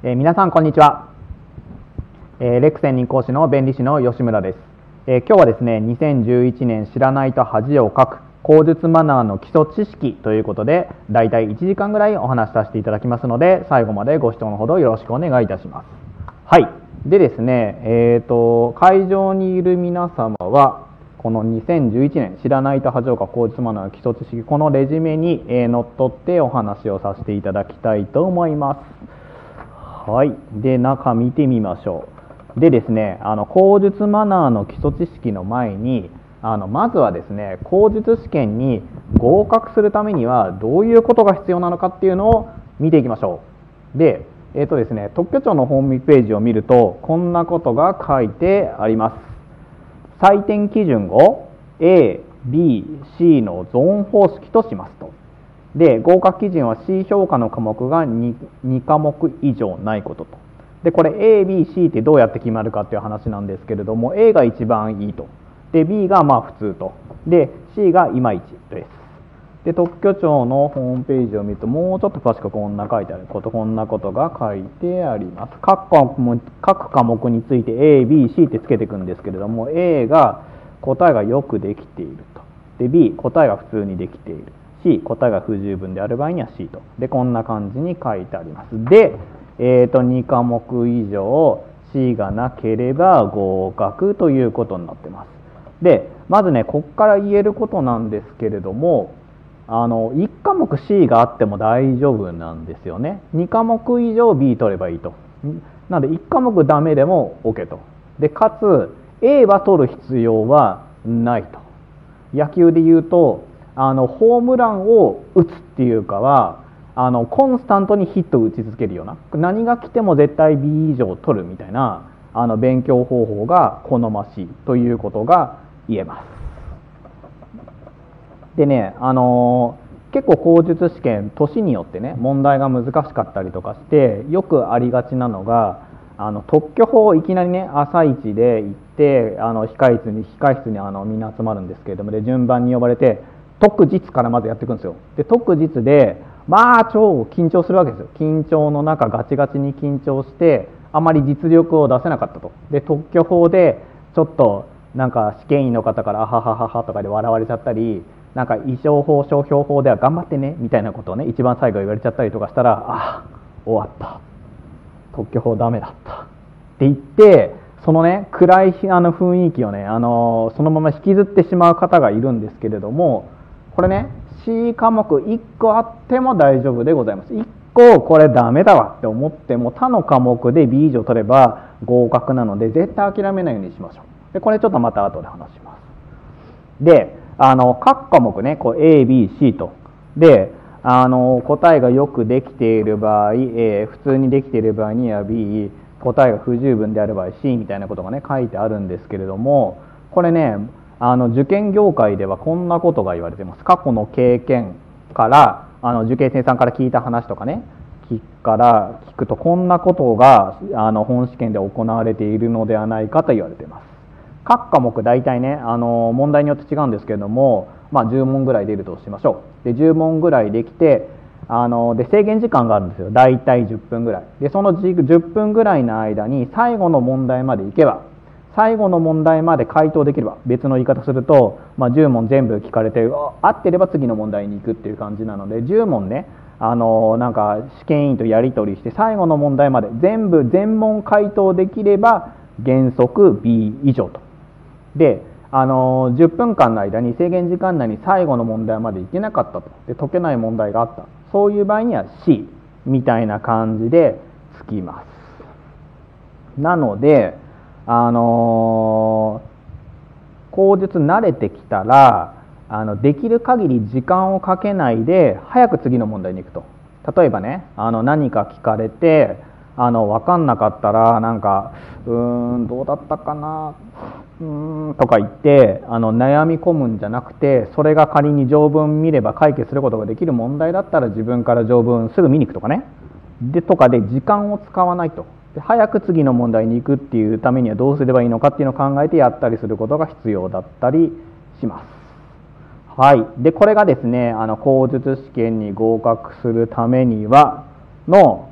皆さんこんにちは。レック専任講師の弁理士の吉村です。今日はですね、2011年知らないと恥をかく口述マナーの基礎知識ということで、だいたい1時間ぐらいお話しさせていただきますので、最後までご視聴のほどよろしくお願いいたします。はい。でですね、会場にいる皆様は、この2011年知らないと恥をかく口述マナーの基礎知識、このレジュメにのっとってお話をさせていただきたいと思います。はい。で、中見てみましょう。でですね、口述マナーの基礎知識の前に、まずはですね、口述試験に合格するためにはどういうことが必要なのかっていうのを見ていきましょう。で、ですね、特許庁のホームページを見ると、こんなことが書いてあります。採点基準を A、B、C のゾーン方式としますと。で、合格基準は C 評価の科目が 2科目以上ないことと。で、これ A、B、C ってどうやって決まるかっていう話なんですけれども、A が一番いいと。で、B がまあ普通と。で、C がいまいちです。で、特許庁のホームページを見ると、もうちょっと詳しくこんな書いてあること、こんなことが書いてあります。各科目について A、B、C ってつけていくんですけれども、A が答えがよくできていると。で、B、答えが普通にできている。C、答えが不十分である場合には C と。で、こんな感じに書いてあります。で、2科目以上 C がなければ合格ということになってます。で、まずね、ここから言えることなんですけれども、1科目 C があっても大丈夫なんですよね。2科目以上 B 取ればいいと。なので、1科目ダメでも OK と。で、かつ、A は取る必要はないと。野球で言うと、ホームランを打つっていうかは、コンスタントにヒットを打ち続けるような、何が来ても絶対 B 以上取るみたいな、勉強方法が好ましいということが言えます。でね、結構口述試験、年によってね、問題が難しかったりとかして、よくありがちなのが、特許法をいきなりね、朝一で行って、控室にみんな集まるんですけれども、で、順番に呼ばれて、特実からまずやっていくんですよ。で、特実で、まあ超緊張するわけですよ。緊張の中ガチガチに緊張してあまり実力を出せなかったと。で、特許法でちょっとなんか試験員の方からあははははとかで笑われちゃったり、なんか医療法商標法では頑張ってねみたいなことをね、一番最後言われちゃったりとかしたら、あ、終わった、特許法ダメだったって言って、そのね暗い雰囲気をねそのまま引きずってしまう方がいるんですけれども、これね、C 科目1個あっても大丈夫でございます。1個これダメだわって思っても他の科目で B 以上取れば合格なので絶対諦めないようにしましょう。で、これちょっとまた後で話します。で、各科目ね、こう A、B、C と。で、答えがよくできている場合、普通にできている場合には B、答えが不十分である場合 C みたいなことがね書いてあるんですけれども、これね、受験業界ではこんなことが言われています。過去の経験から受験生さんから聞いた話とかね聞くと、こんなことが本試験で行われているのではないかと言われています。各科目大体ね問題によって違うんですけれども、まあ、10問ぐらい出るとしましょう。で、10問ぐらいできてで制限時間があるんですよ。大体10分ぐらいで、その10分ぐらいの間に最後の問題までいけば、最後の問題まで回答できれば、別の言い方すると、10問全部聞かれて合ってれば次の問題に行くっていう感じなので、10問ねなんか試験員とやり取りして最後の問題まで全問回答できれば原則 B 以上と。で、10分間の間に制限時間内に最後の問題までいけなかったと。で、解けない問題があった、そういう場合には C みたいな感じでつきます。なので口述慣れてきたらできる限り時間をかけないで早く次の問題に行くと。例えばね何か聞かれて分かんなかったらなんかどうだったかなとか言って悩み込むんじゃなくて、それが仮に条文見れば解決することができる問題だったら自分から条文すぐ見に行くとかね、で時間を使わないと。早く次の問題に行くっていうためにはどうすればいいのかっていうのを考えてやったりすることが必要だったりします。はい。で、これがですね口述試験に合格するためにはの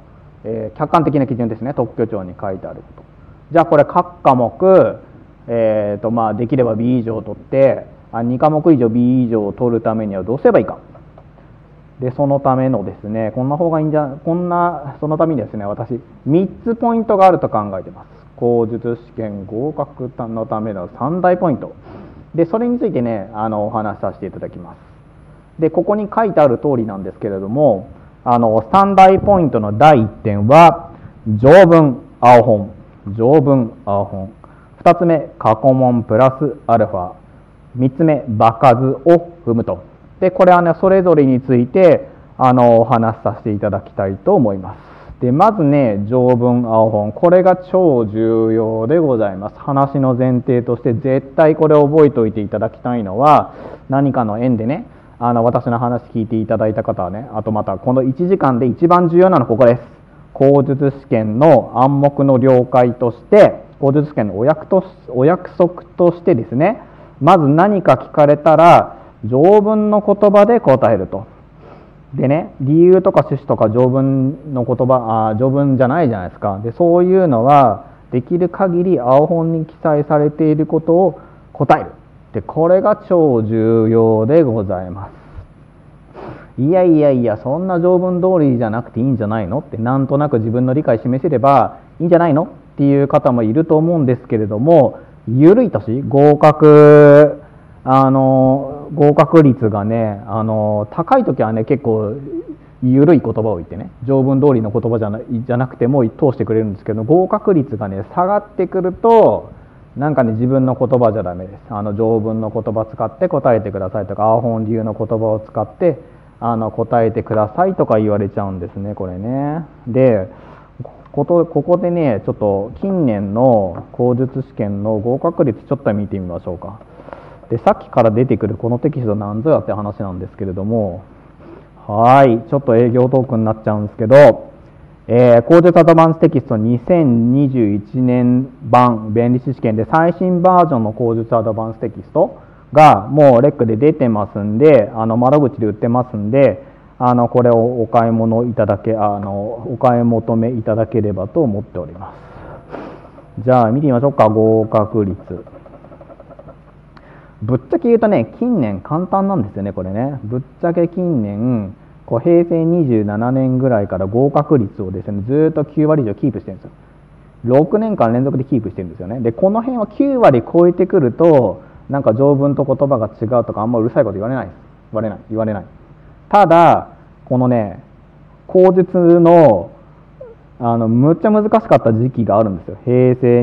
客観的な基準ですね。特許庁に書いてあること。じゃあこれ各科目、できれば B 以上取って2科目以上 B 以上を取るためにはどうすればいいか。でそのためのですね、そのためにですね、私3つポイントがあると考えています。口述試験合格のための3大ポイントで、それについてねお話しさせていただきます。でここに書いてある通りなんですけれども、3大ポイントの第1点は条文青本、条文青本、2つ目過去問プラスアルファ、3つ目場数を踏むと。でこれはねそれぞれについてお話しさせていただきたいと思います。でまずね条文青本、これが超重要でございます。話の前提として絶対これを覚えておいていただきたいのは、何かの縁でね私の話聞いていただいた方はね、あとまたこの1時間で一番重要なのはここです。口述試験の暗黙の了解として、口述試験のお約束としてですね、まず何か聞かれたら条文の言葉で答えると。でね、理由とか趣旨とか条文の言葉、条文じゃないじゃないですか。でそういうのはできる限り青本に記載されていることを答える。でこれが超重要でございます。いやそんな条文通りじゃなくていいんじゃないのって、なんとなく自分の理解示せればいいんじゃないのっていう方もいると思うんですけれども、緩い年合格率がね高い時はね結構緩い言葉を言ってね、条文通りの言葉じゃなくても通してくれるんですけど、合格率がね下がってくるとなんかね自分の言葉じゃダメです。条文の言葉使って答えてくださいとか、青本流の言葉を使って答えてくださいとか言われちゃうんですね、これね。でここでねちょっと近年の口述試験の合格率ちょっと見てみましょうか。でさっきから出てくるこのテキストなんぞやって話なんですけれども、ちょっと営業トークになっちゃうんですけど、口述アドバンステキスト2021年版弁理士試験で最新バージョンの口述アドバンステキストがもうレックで出てますんで、窓口で売ってますんで、これをお買い求めいただければと思っております。じゃあ見てみましょうか。合格率、ぶっちゃけ言うとね近年簡単なんですよね、これね。ぶっちゃけ近年平成27年ぐらいから合格率をですねずっと9割以上キープしてるんですよ。6年間連続でキープしてるんですよね。でこの辺は9割超えてくるとなんか条文と言葉が違うとかあんまうるさいこと言われない。ただこのね口述のむっちゃ難しかった時期があるんですよ。平成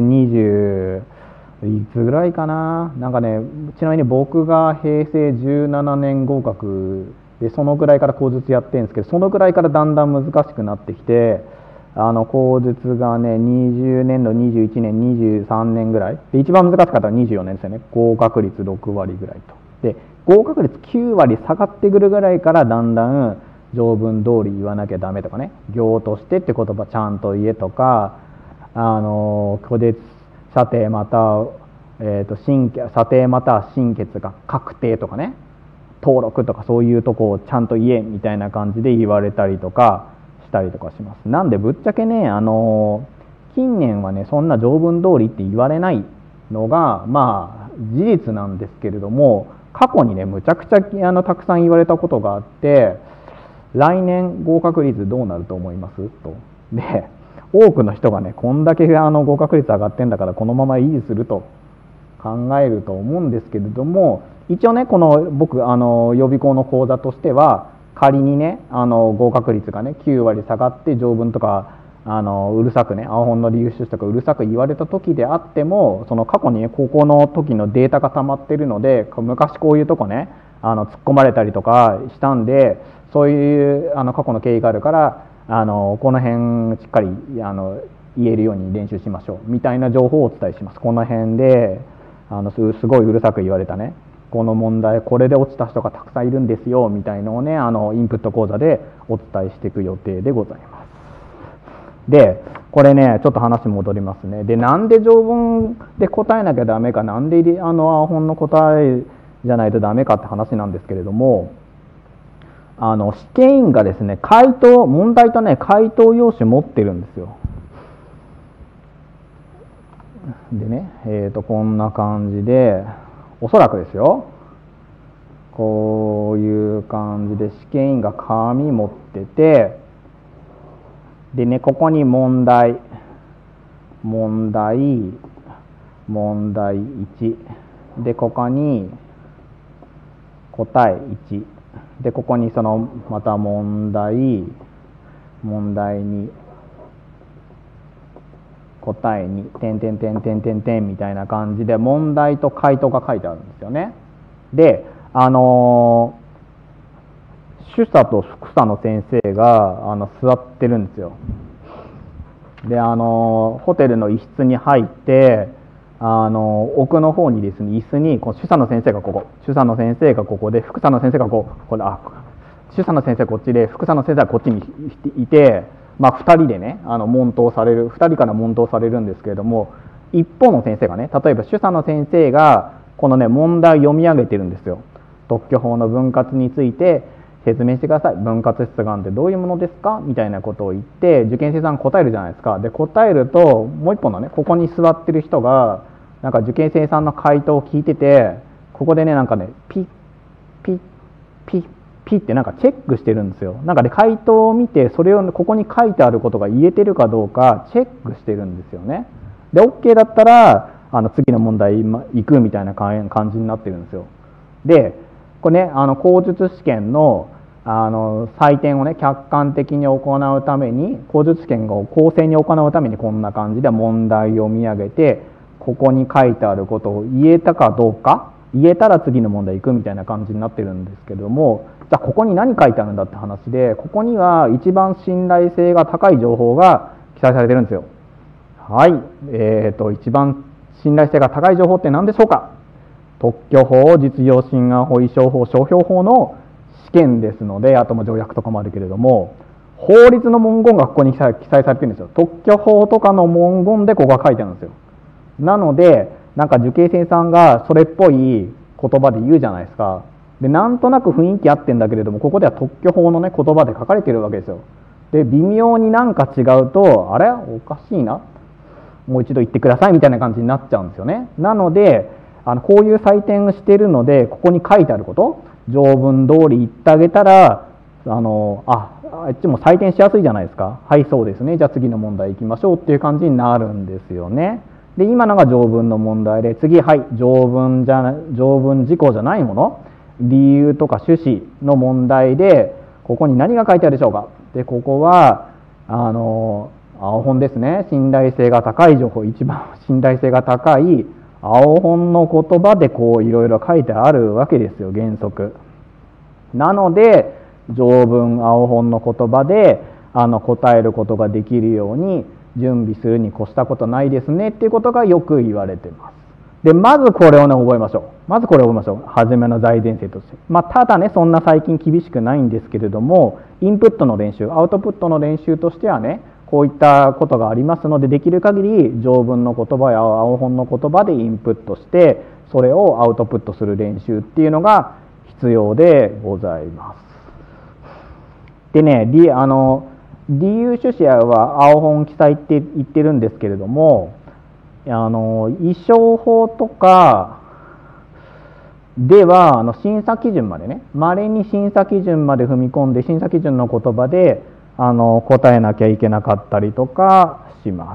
20いつぐらいかな。なんかねちなみに僕が平成17年合格でそのぐらいから口述やってるんですけど、そのぐらいからだんだん難しくなってきて、口述がね20年度21年23年ぐらいで、一番難しかったのは24年ですよね。合格率6割ぐらいと。で合格率9割下がってくるぐらいからだんだん条文通り言わなきゃダメとかね、行としてって言葉ちゃんと言えとか、個別査定または査定または審決が確定とかね、登録とかそういうとこをちゃんと言えみたいな感じで言われたりとかしたりとかします。なんでぶっちゃけね近年はねそんな条文通りって言われないのがまあ事実なんですけれども、過去にねむちゃくちゃたくさん言われたことがあって、来年合格率どうなると思いますと。で多くの人がねこんだけ合格率上がってんだからこのまま維持すると考えると思うんですけれども、一応ねこの僕予備校の講座としては、仮にね合格率がね9割下がって条文とかうるさくね青本の理由趣旨とかうるさく言われた時であっても、その過去にね高校の時のデータが溜まってるので、昔こういうとこね突っ込まれたりとかしたんで、そういう過去の経緯があるからこの辺しっかり言えるように練習しましょうみたいな情報をお伝えします。この辺ですごいうるさく言われたねこの問題これで落ちた人がたくさんいるんですよみたいのをねインプット講座でお伝えしていく予定でございます。でこれねちょっと話戻りますね。でなんで条文で答えなきゃダメか、なんで青本の答えじゃないとダメかって話なんですけれども、 試験員がですね、問題とね、回答用紙持ってるんですよ。でね、こんな感じで、おそらくですよ、こういう感じで試験員が紙持ってて、でね、ここに問題1で、ここに答え1で、ここにそのまた問題2、答え2、点々点々点々点みたいな感じで問題と回答が書いてあるんですよね。で、主査と副査の先生が座ってるんですよ。で、ホテルの一室に入って、奥の方にですね、椅子に主査の先生がここ、主査の先生がここで、副査の先生が主査の先生こっちで、副査の先生はこっちにいて、2人でね、2人から問答されるんですけれども、一方の先生がね、例えば主査の先生がこのね、問題を読み上げてるんですよ。特許法の分割について説明してください。分割出願ってどういうものですかみたいなことを言って、受験生さん答えるじゃないですか。で、答えると、もう一方のね、ここに座ってる人が、なんか受験生さんの回答を聞いてて、ここでね、なんかね、ピッ、ピッ、ピッ、ピッってなんかチェックしてるんですよ。なんかね、回答を見て、それをここに書いてあることが言えてるかどうかチェックしてるんですよね。で、OK だったら、次の問題行くみたいな感じになってるんですよ。で、これね、口述試験の採点をね、客観的に行うために、口述試験を公正に行うためにこんな感じで問題を見上げて、ここに書いてあることを言えたかどうか、言えたら次の問題行くみたいな感じになってるんですけども、じゃあここに何書いてあるんだって話で、ここには一番信頼性が高い情報が記載されてるんですよ。はい、一番信頼性が高い情報って何でしょうか。特許法、実用侵害法、意商法、商標法の試験ですので、あとも条約とかもあるけれども、法律の文言がここに記載されてるんですよ。特許法とかの文言でここが書いてあるんですよ。なので、なんか受験生さんがそれっぽい言葉で言うじゃないですか。で、なんとなく雰囲気合ってんだけれども、ここでは特許法のね、言葉で書かれてるわけですよ。で、微妙になんか違うと、あれおかしいな。もう一度言ってくださいみたいな感じになっちゃうんですよね。なので、こういう採点をしているので、ここに書いてあること、条文通り言ってあげたら、あっちも採点しやすいじゃないですか。はい、そうですね。じゃあ次の問題行きましょうっていう感じになるんですよね。で、今のが条文の問題で、次、はい、条文事項じゃないもの、理由とか趣旨の問題で、ここに何が書いてあるでしょうか。で、ここは、青本ですね。信頼性が高い情報、一番信頼性が高い青本の言葉でこういろいろ書いてあるわけですよ、原則。なので、条文青本の言葉で答えることができるように準備するに越したことないですねっていうことがよく言われてます。で、まずこれをね、覚えましょう。まずこれを覚えましょう。初めの大前提として。ただね、そんな最近厳しくないんですけれども、インプットの練習、アウトプットの練習としてはね、こういったことがありますので、できる限り条文の言葉や青本の言葉でインプットして、それをアウトプットする練習っていうのが必要でございます。でね、理由趣旨は青本記載って言ってるんですけれども、意商法とかでは審査基準までね、稀に審査基準まで踏み込んで、審査基準の言葉で答えなきゃいけなかったりとかします。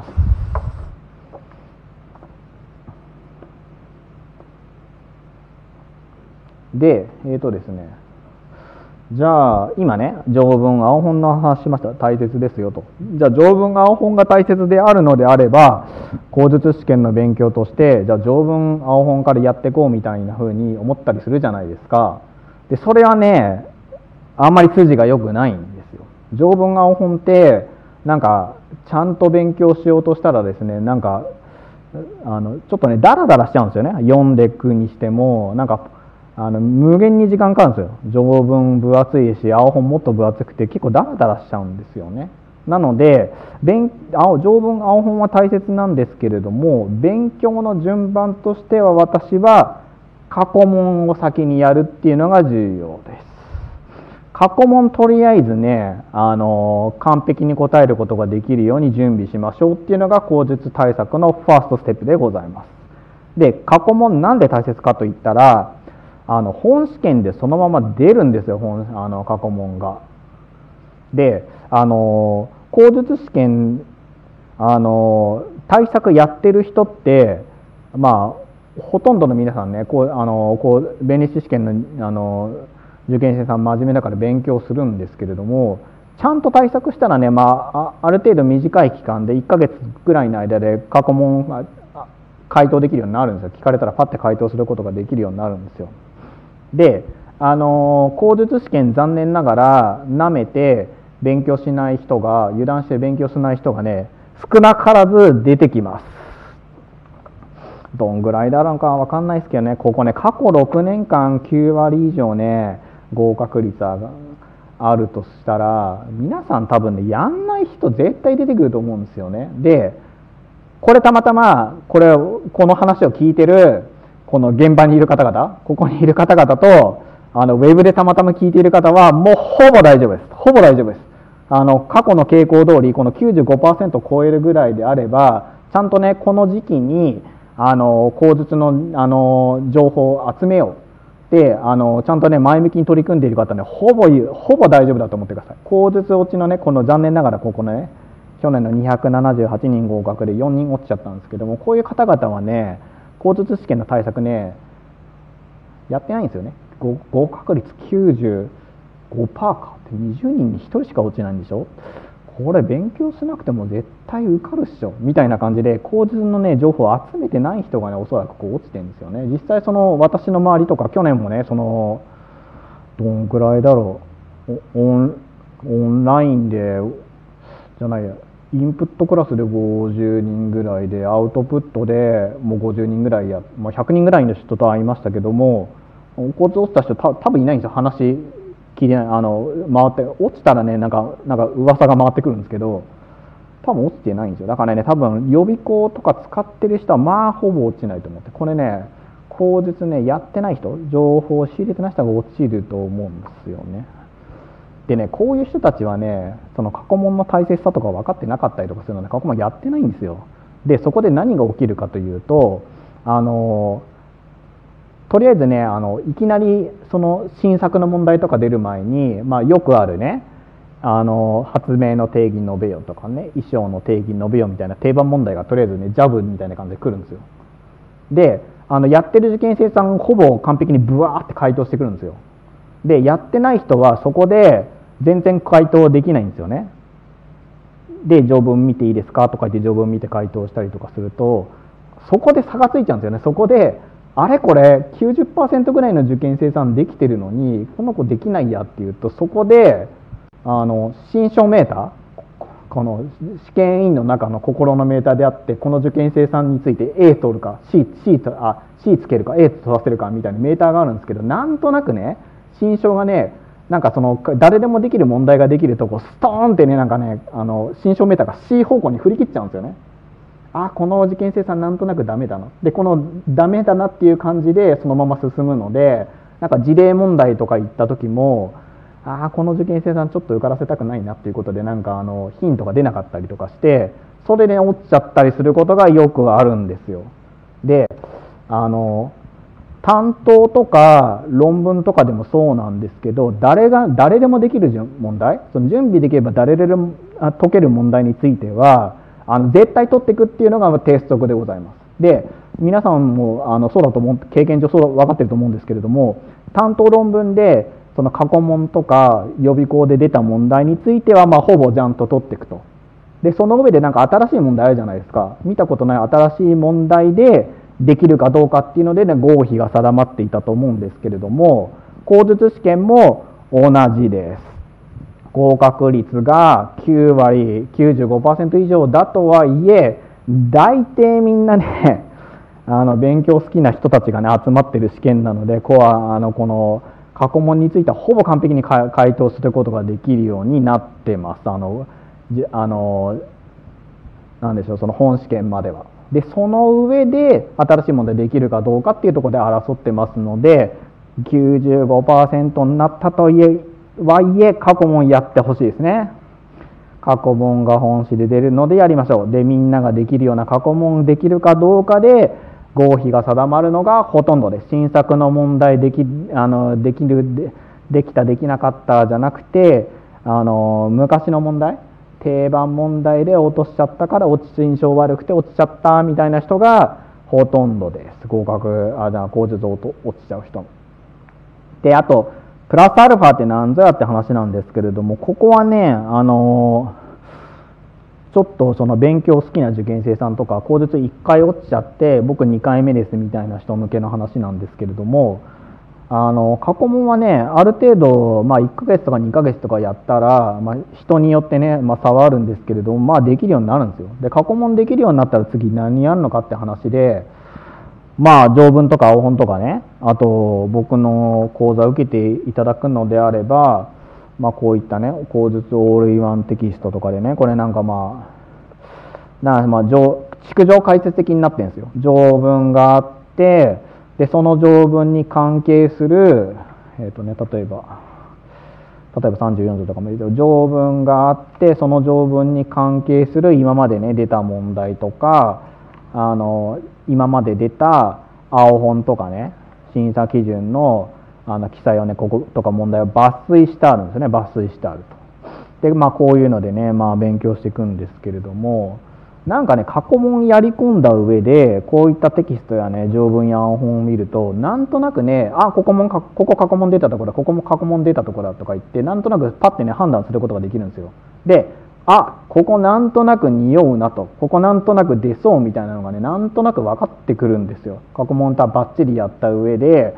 で、ですね、じゃあ今ね、条文青本の話しました。大切ですよと。じゃあ条文青本が大切であるのであれば、口述試験の勉強として、じゃあ条文青本からやっていこうみたいな風に思ったりするじゃないですか。で、それはね、あんまり筋が良くないんですよ。条文青本ってなんかちゃんと勉強しようとしたらですね、なんかちょっとねダラダラしちゃうんですよね。読んでいくにしてもなんか無限に時間かかるんですよ。条文分厚いし、青本もっと分厚くて結構ダラダラしちゃうんですよね。なので条文青本は大切なんですけれども、勉強の順番としては私は過去問を先にやるっていうのが重要です。 過去問とりあえずね、完璧に答えることができるように準備しましょうっていうのが口述対策のファーストステップでございます。で、過去問なんで大切かといったら、本試験でそのまま出るんですよ、過去問が。で、口述試験、対策やってる人って、まあ、ほとんどの皆さんね、弁理士試験の、受験生さん真面目だから勉強するんですけれども、ちゃんと対策したらね、ある程度短い期間で1ヶ月ぐらいの間で過去問が回答できるようになるんですよ。聞かれたらパッて回答することができるようになるんですよ。で、口述試験残念ながらなめて勉強しない人が、油断して勉強しない人がね、少なからず出てきます。どんぐらいだろうかわかんないですけどね、ここね、過去6年間9割以上ね、合格率があるとしたら、皆さん多分ね、やんない人絶対出てくると思うんですよね。で、これたまたま、この話を聞いてる、この現場にいる方々、ここにいる方々と、ウェブでたまたま聞いている方は、もうほぼ大丈夫です。ほぼ大丈夫です。過去の傾向通り、この 95% を超えるぐらいであれば、ちゃんとね、この時期に、口述の、情報を集めよう。で、ちゃんとね、前向きに取り組んでいる方ね、ほぼ大丈夫だと思ってください。口述落ちのね、この残念ながらここね、去年の278人合格で4人落ちちゃったんですけども、こういう方々はね、口述試験の対策ね、やってないんですよね。合格率 95% かって20人に1人しか落ちないんでしょ。これ勉強しなくても絶対受かるっしょみたいな感じで、口述のね情報を集めてない人がね、おそらくこう落ちてるんですよね。実際私の周りとか、去年もね、どんくらいだろう、オンラインでじゃないや、インプットクラスで50人ぐらいで、アウトプットでもう50人ぐらい100人ぐらいの人と会いましたけども、口述落ちた人多分いないんですよ。話聞いてない、回って落ちたらね、なんか噂が回ってくるんですけど、多分落ちてないんですよ。だからね、多分予備校とか使ってる人はまあほぼ落ちないと思って、これね、口述ねやってない人、情報を仕入れてない人が落ちると思うんですよね。でね、こういう人たちはね、その過去問の大切さとか分かってなかったりとかするので、過去問やってないんですよ。で、そこで何が起きるかというと、とりあえずね、いきなりその新作の問題とか出る前に、よくあるね、発明の定義述べよとかね、衣装の定義述べよみたいな定番問題がとりあえずね、ジャブみたいな感じで来るんですよ。で、やってる受験生さんほぼ完璧にブワーって回答してくるんですよ。で、やってない人はそこで全然回答できないんですよね。で、条文見ていいですかとか言って条文見て回答したりとかすると、そこで差がついちゃうんですよね。そこであれこれ 90% ぐらいの受験生さんできてるのにこの子できないやっていうと、そこで心象メーター、この試験委員の中の心のメーターであって、この受験生さんについて A 取るか C つけるか A 取らせるかみたいなメーターがあるんですけど、なんとなくね、心象がね、なんか誰でもできる問題ができるとこストーンってね、なんかね、心象メーターが C 方向に振り切っちゃうんですよね。この受験生さんなんとなくダメだな。で、このダメだなっていう感じでそのまま進むので、なんか事例問題とか言った時も、この受験生さんちょっと受からせたくないなっていうことで、なんかヒントが出なかったりとかして、それで落ちちゃったりすることがよくあるんですよ。で、担当とか論文とかでもそうなんですけど、誰でもできる問題、その準備できれば誰でも解ける問題については絶対取っていくっていうのが鉄則でございます。で、皆さんもそうだと思う、経験上そう分かってると思うんですけれども、担当論文でその過去問とか予備校で出た問題についてはほぼちゃんと取っていくと。で、その上でなんか新しい問題あるじゃないですか。見たことない新しい問題でできるかどうかっていうのでね、合否が定まっていたと思うんですけれども、口述試験も同じです。合格率が9割 95% 以上だとはいえ、大抵みんなね勉強好きな人たちがね集まってる試験なので、この過去問についてはほぼ完璧に回答することができるようになってます。なんでしょう、その本試験までは。で、その上で新しい問題できるかどうかっていうところで争ってますので、 95% になったといはいえ過去問やってほしいですね。過去問が本試で出るのでやりましょう。でみんなができるような過去問できるかどうかで合否が定まるのがほとんどです。新作の問題できたできなかったじゃなくて昔の問題、定番問題で落としちゃったから印象悪くて落ちちゃったみたいな人がほとんどです。口述落ちちゃう人で、あとプラスアルファって何ぞやって話なんですけれども、ここはねちょっとその勉強好きな受験生さんとか口述1回落ちちゃって僕2回目ですみたいな人向けの話なんですけれども、過去問はねある程度、1ヶ月とか2ヶ月とかやったら、人によってね、差はあるんですけれども、できるようになるんですよ。で過去問できるようになったら次何やるのかって話で、条文とか青本とかね、あと僕の講座を受けていただくのであれば、こういったね口述オールインワンテキストとかでね、これなんか逐条解説的になってるんですよ。条文があって、でその条文に関係する例えば34条とかもいるけど、条文があってその条文に関係する今までね出た問題とか今まで出た青本とかね審査基準の記載をねこことか問題を抜粋してあるんですよね。抜粋してあると。でこういうのでね勉強していくんですけれども、なんかね過去問やり込んだ上でこういったテキストやね条文や青本を見るとなんとなくねここ過去問出たところだ、ここも過去問出たところだとか言ってなんとなくパッてね判断することができるんですよ。でここなんとなく匂うなと、ここなんとなく出そうみたいなのがねなんとなく分かってくるんですよ。過去問とはバッチリやった上で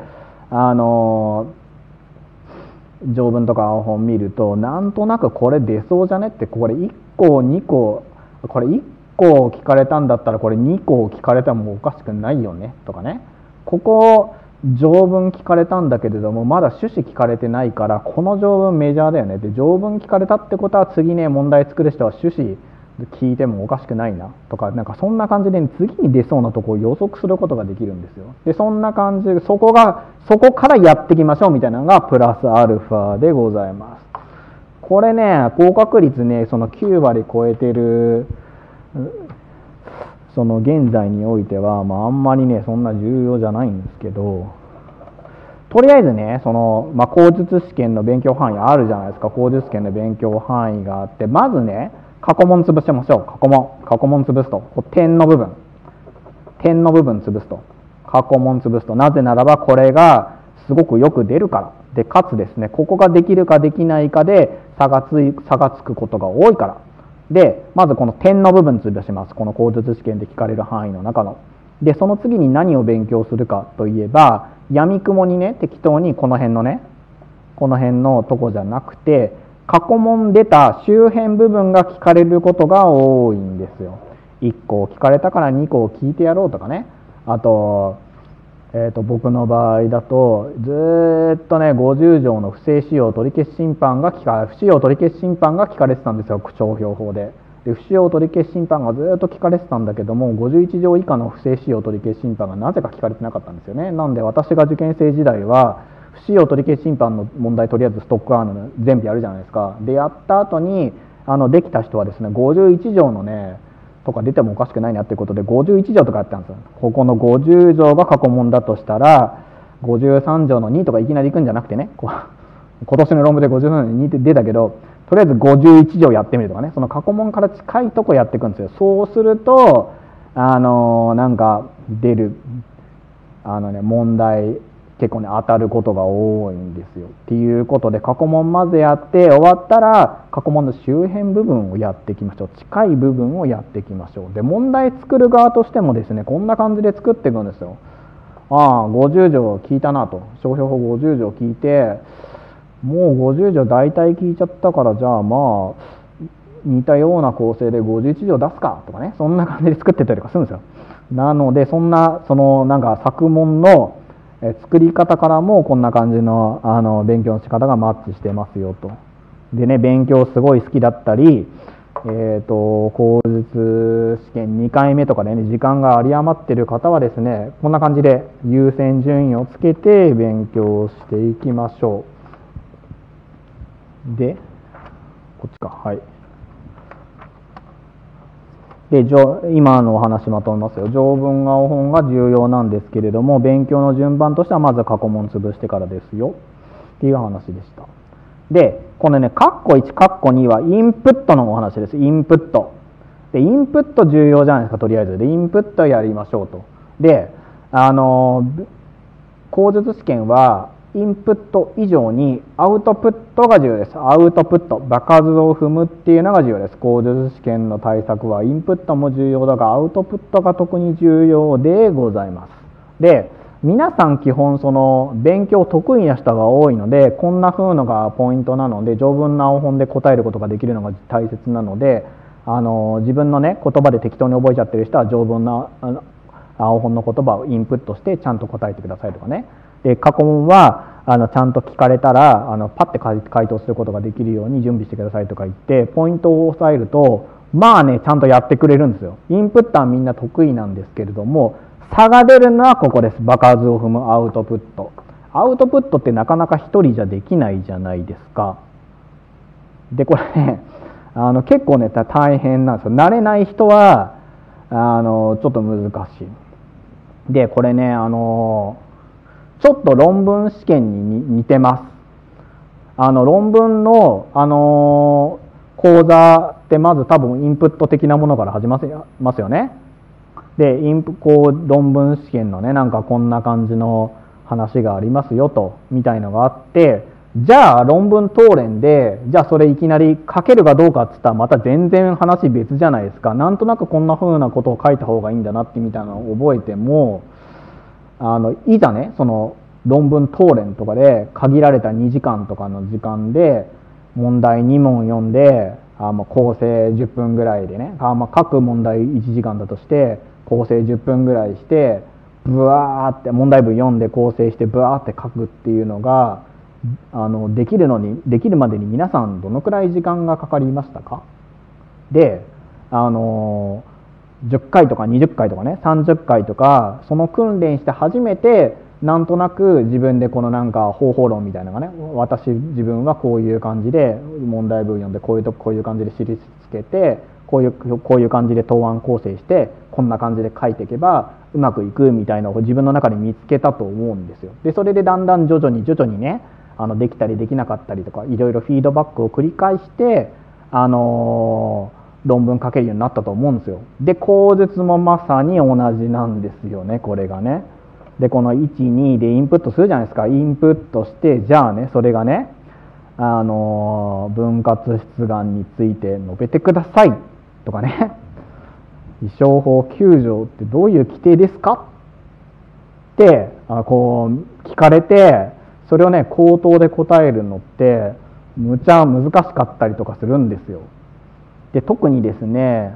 条文とか青本見るとなんとなくこれ出そうじゃねって、これ1個2個これ1個聞かれたんだったらこれ2個聞かれたらもうおかしくないよねとかね、ここ条文聞かれたんだけれどもまだ趣旨聞かれてないからこの条文メジャーだよねで、条文聞かれたってことは次ね問題作る人は趣旨聞いてもおかしくないなとか、なんかそんな感じで、次に出そうなとこを予測することができるんですよ。でそんな感じでそこからやっていきましょうみたいなのがプラスアルファでございます。これね合格率ねその9割超えてるその現在においては、あんまりねそんな重要じゃないんですけど、とりあえずねその、口述試験の勉強範囲あるじゃないですか。口述試験の勉強範囲があって、まずね過去問潰しましょう。過去問潰すと点の部分潰すと過去問潰すと、なぜならばこれがすごくよく出るからで、かつですねここができるかできないかで差がつくことが多いからで、まずこの点の部分潰します。この口述試験で聞かれる範囲の中の。でその次に何を勉強するかといえば、闇雲にね適当にこの辺のとこじゃなくて過去問出た周辺部分が聞かれることが多いんですよ。1個聞かれたから2個聞いてやろうとかね。あと僕の場合だとずっとね50条の不正使用取消審判が不使用取消審判が聞かれてたんですよ、商標法で。不使用取消審判がずっと聞かれてたんだけども、51条以下の不正使用取消審判がなぜか聞かれてなかったんですよね。なんで私が受験生時代は不使用取消審判の問題とりあえずストックアーム全部やるじゃないですか。でやった後にできた人はですね51条のねとか出てもおかしくないなっていうことで51条とかやったんですよ。ここの50条が過去問だとしたら53条の2とかいきなりいくんじゃなくてね、今年の論文で53条の2って出たけど、とりあえず51条やってみるとかね、その過去問から近いとこやっていくんですよ。そうするとなんか出る問題結構ね当たることが多いんですよ。っていうことで過去問まずやって終わったら過去問の周辺部分をやっていきましょう。近い部分をやっていきましょう。で問題作る側としてもですねこんな感じで作っていくんですよ。50条聞いたなと、商標法50条聞いてもう50条大体聞いちゃったから、じゃあ似たような構成で51条出すかとかね、そんな感じで作ってたりとかするんですよ。なのでなんか作問の作り方からもこんな感じの勉強の仕方がマッチしてますよと。でね勉強すごい好きだったり口述試験2回目とかでね時間が有り余っている方はですねこんな感じで優先順位をつけて勉強していきましょう。 でこっちか、はい。で今のお話まとめますよ。条文が本が重要なんですけれども、勉強の順番としてはまず過去問潰してからですよっていう話でした。でこのね括弧1括弧2はインプットのお話です。インプットでインプット重要じゃないですか。とりあえずでインプットやりましょうと。で口述試験はインプット以上にアウトプットが重要です。アウトプット、場数を踏むっていうのが重要です。口述試験の対策はインプットも重要だがアウトプットが特に重要でございます。で皆さん基本その勉強得意な人が多いので、こんな風のがポイントなので、条文の青本で答えることができるのが大切なので、自分のね言葉で適当に覚えちゃってる人は条文の青本の言葉をインプットしてちゃんと答えてくださいとかね。で過去問はちゃんと聞かれたらパッて回答することができるように準備してくださいとか言ってポイントを押さえると、まあねちゃんとやってくれるんですよ。インプットはみんな得意なんですけれども、差が出るのはここです。場数を踏むアウトプット。アウトプットってなかなか一人じゃできないじゃないですか。でこれね結構ね大変なんですよ。慣れない人はちょっと難しい。でこれねちょっと論文試験に似てます。論文の講座ってまず多分インプット的なものから始まりますよね。で論文試験のねなんかこんな感じの話がありますよとみたいのがあって、じゃあ論文答練でじゃあそれいきなり書けるかどうかっつったらまた全然話別じゃないですか。なんとなくこんな風なことを書いた方がいいんだなってみたいなのを覚えてもいざねその論文答練とかで限られた2時間とかの時間で問題2問読んで構成10分ぐらいでね各問題1時間だとして構成10分ぐらいしてブワーって問題文読んで構成してブワーって書くっていうのができるまでに皆さんどのくらい時間がかかりましたか。で10回とか20回とかね30回とかその訓練して初めてなんとなく自分でこのなんか方法論みたいなのがね、自分はこういう感じで問題文読んでこういう感じで印つけてこういう感じで答案構成してこんな感じで書いていけばうまくいくみたいなのを自分の中で見つけたと思うんですよ。でそれでだんだん徐々にねできたりできなかったりとかいろいろフィードバックを繰り返して論文書けるようになったと思うんですよ。で口述もまさに同じなんですよね、これがね。でこの1、2でインプットするじゃないですか。インプットしてじゃあねそれがね分割出願について述べてくださいとかね意商法9条ってどういう規定ですかってこう聞かれて、それをね口頭で答えるのってむちゃ難しかったりとかするんですよ。で特にですね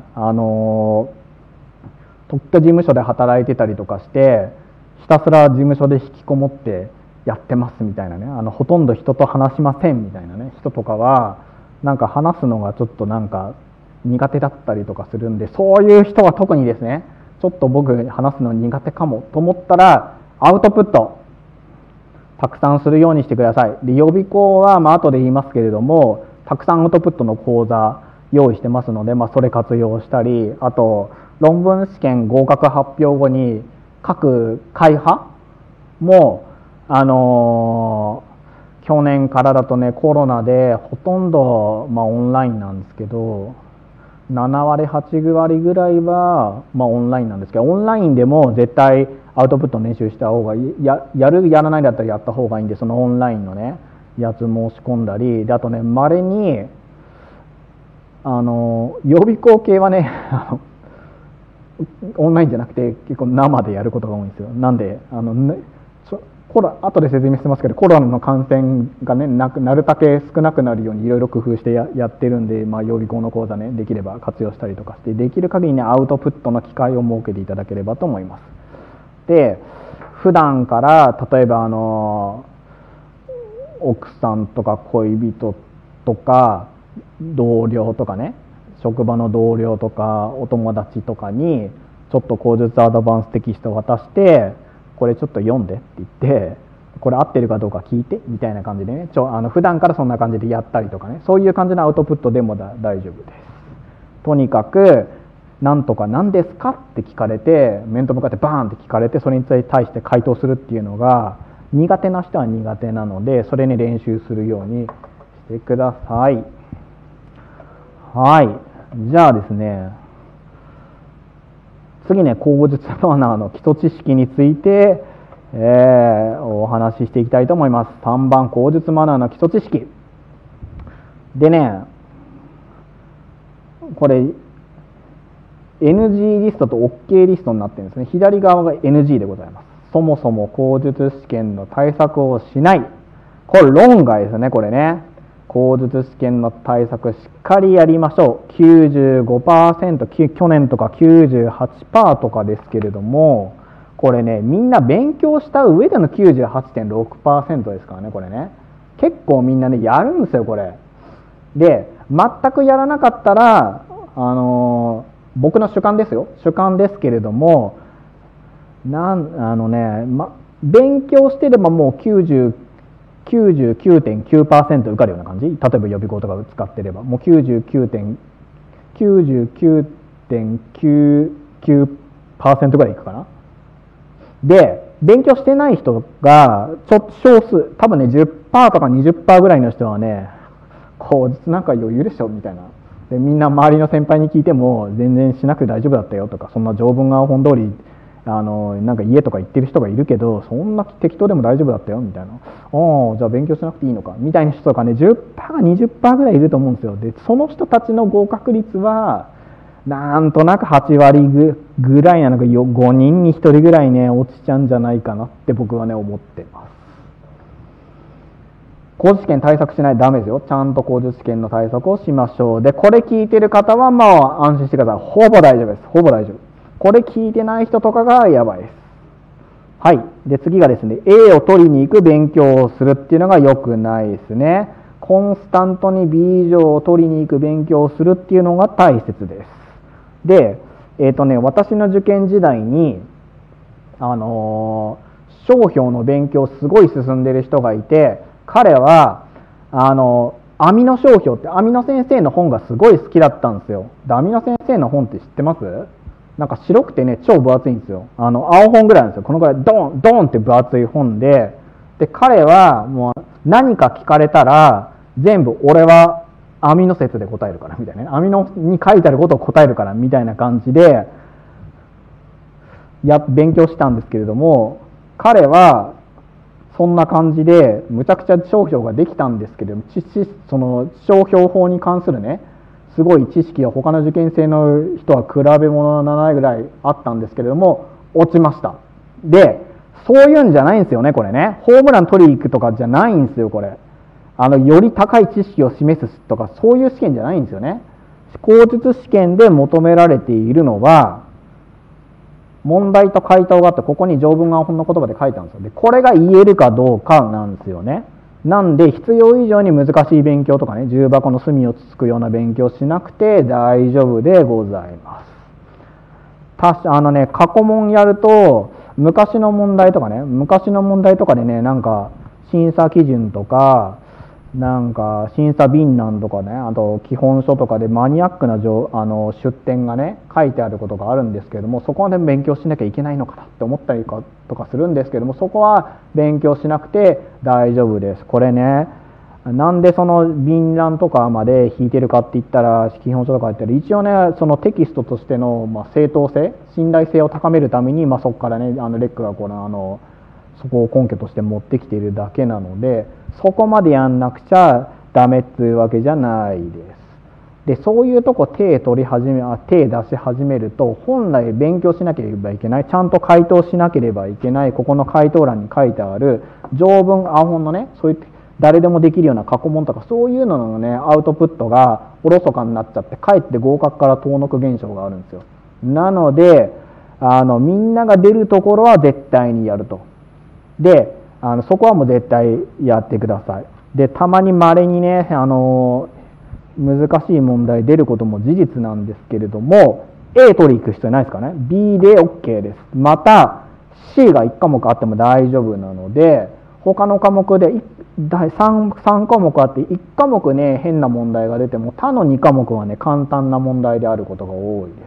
特許事務所で働いてたりとかしてひたすら事務所で引きこもってやってますみたいなねほとんど人と話しませんみたいなね人とかはなんか話すのがちょっとなんか苦手だったりとかするんで、そういう人は特にですねちょっと僕話すの苦手かもと思ったらアウトプットたくさんするようにしてください。で予備校は後で言いますけれどもたくさんアウトプットの講座用意してますので、それ活用したり、あと論文試験合格発表後に各会派も去年からだとねコロナでほとんど、オンラインなんですけど7割8割ぐらいは、オンラインなんですけど、オンラインでも絶対アウトプット練習した方がいい、やらないだったらやった方がいいんで、そのオンラインのねやつ申し込んだりで、あとね稀に予備校系はねオンラインじゃなくて結構生でやることが多いんですよ。なんで後で説明してますけど、コロナの感染がねなるだけ少なくなるようにいろいろ工夫してやってるんで、予備校の講座ねできれば活用したりとかして、できる限りねアウトプットの機会を設けていただければと思います。で普段から例えば奥さんとか恋人とか同僚とかね、職場の同僚とかお友達とかにちょっと口述アドバンステキストを渡して、これちょっと読んでって言ってこれ合ってるかどうか聞いてみたいな感じでね、普段からそんな感じでやったりとかね、そういう感じのアウトプットでも大丈夫です。とにかくなんとか何ですかって聞かれて、面と向かってバーンって聞かれて、それに対して回答するっていうのが苦手な人は苦手なので、それに練習するようにしてください。はい、じゃあですね、次ね、口述マナーの基礎知識について、お話ししていきたいと思います。3番、口述マナーの基礎知識でね、これ NG リストと OK リストになってるんですね。左側が NG でございます。そもそも口述試験の対策をしない、これ論外ですね。これね、口述試験の対策しっかりやりましょう。 95%、去年とか 98% とかですけれども、これね、みんな勉強した上での 98.6% ですからね。これね、結構みんなねやるんですよこれで。全くやらなかったら僕の主観ですよ、主観ですけれども、勉強してればもう99.9% 受かるような感じ。例えば予備校とか使ってればもう 99.99% ぐらいいくかな。で、勉強してない人がちょっと少数、多分ね 10% とか 20% ぐらいの人はね、口述なんか余裕でしょみたいな。でみんな周りの先輩に聞いても全然しなくて大丈夫だったよとか、そんな条文が本通りなんか家とか行ってる人がいるけど、そんな適当でも大丈夫だったよみたいな、じゃあ勉強しなくていいのかみたいな人とかね 10% か 20% ぐらいいると思うんですよ。でその人たちの合格率はなんとなく8割ぐらいなのか、5人に1人ぐらいね落ちちゃうんじゃないかなって僕はね思ってます。口述試験対策しないとダメですよ。ちゃんと口述試験の対策をしましょう。でこれ聞いてる方はまあ安心してください。ほぼ大丈夫です。ほぼ大丈夫。これ聞いてない人とかがやばいです。はい。で次がですね、 A を取りに行く勉強をするっていうのが良くないですね。コンスタントに B 以上を取りに行く勉強をするっていうのが大切です。で、私の受験時代に商標の勉強すごい進んでる人がいて、彼は網野商標って網野先生の本がすごい好きだったんですよ。で網野先生の本って知ってます？なんか白くてね超分厚いんですよ。青本ぐらいなんですよ。このぐらいドンドンって分厚い本で、彼はもう何か聞かれたら全部俺は網野説で答えるからみたいなね、網野に書いてあることを答えるからみたいな感じで勉強したんですけれども、彼はそんな感じでむちゃくちゃ商標ができたんですけれども、その商標法に関するねすごい知識が他の受験生の人は比べ物のないぐらいあったんですけれども落ちました。でそういうんじゃないんですよね。これねホームラン取りに行くとかじゃないんですよ。これより高い知識を示すとかそういう試験じゃないんですよね。口述試験で求められているのは問題と回答があって、ここに条文が本の言葉で書いてあるんですよ。でこれが言えるかどうかなんですよね。なんで必要以上に難しい勉強とかね、重箱の隅をつつくような勉強しなくて大丈夫でございます。過去問やると昔の問題とかでね、なんか審査基準とかなんか審査便欄とかね、あと基本書とかでマニアックな出典がね書いてあることがあるんですけれども、そこはね勉強しなきゃいけないのかなって思ったりとかするんですけれども、そこは勉強しなくて大丈夫です。これね、なんでその便欄とかまで引いてるかって言ったら、基本書とか言ったら一応ねそのテキストとしての正当性、信頼性を高めるために、そこからねレックがそこを根拠として持ってきているだけなので、そこまでやんなくちゃダメっていうわけじゃないです。でそういうとこ手出し始めると、本来勉強しなければいけない、ちゃんと回答しなければいけない、ここの回答欄に書いてある条文、青本のね、そういう誰でもできるような過去問とかそういうののねアウトプットがおろそかになっちゃって、かえって合格から遠のく現象があるんですよ。なのでみんなが出るところは絶対にやると。でそこはもう絶対やってください。でたまに稀にね難しい問題出ることも事実なんですけれども、 A 取り行く必要ないですかね。 B で OK です。また C が1科目あっても大丈夫なので、 他の科目で3科目あって1科目ね変な問題が出ても他の2科目はね簡単な問題であることが多いです。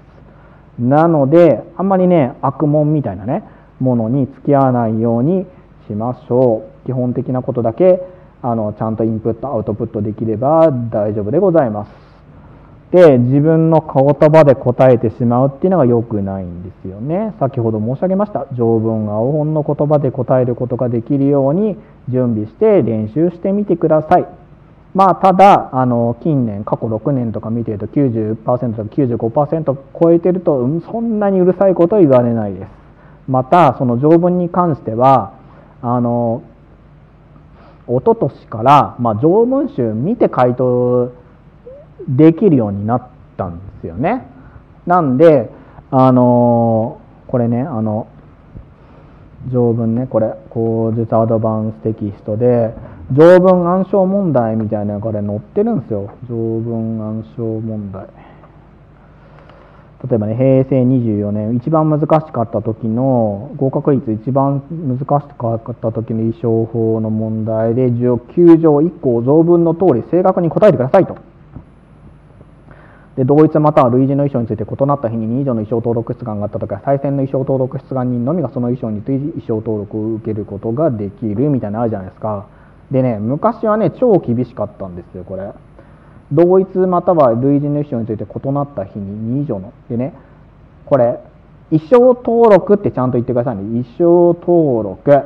なのであんまりね悪問みたいなねものに付き合わないようにしましょう。基本的なことだけちゃんとインプットアウトプットできれば大丈夫でございます。で、自分の言葉で答えてしまうっていうのが良くないんですよね。先ほど申し上げました。条文青本の言葉で答えることができるように準備して練習してみてください。まあ、ただ近年過去6年とか見てると 90% とか 95% 超えてると、そんなにうるさいことは言われないです。またその条文に関しては一昨年から、条文集見て回答できるようになったんですよね。なんでこれね条文ね、これ口述アドバンステキストで条文暗唱問題みたいなのがこれ載ってるんですよ。条文暗唱問題、例えばね、平成24年一番難しかった時の合格率一番難しかった時の意証法の問題で9条1項条文の通り正確に答えてくださいと。で、同一または類似の意書について異なった日に2以上の意書登録出願があったときは再選の意書登録出願人のみがその意書について意書登録を受けることができるみたいなのあるじゃないですか。でね、昔はね超厳しかったんですよ。これ同一または類似の意書について異なった日に2以上のでね、これ意書登録ってちゃんと言ってくださいね。意書登録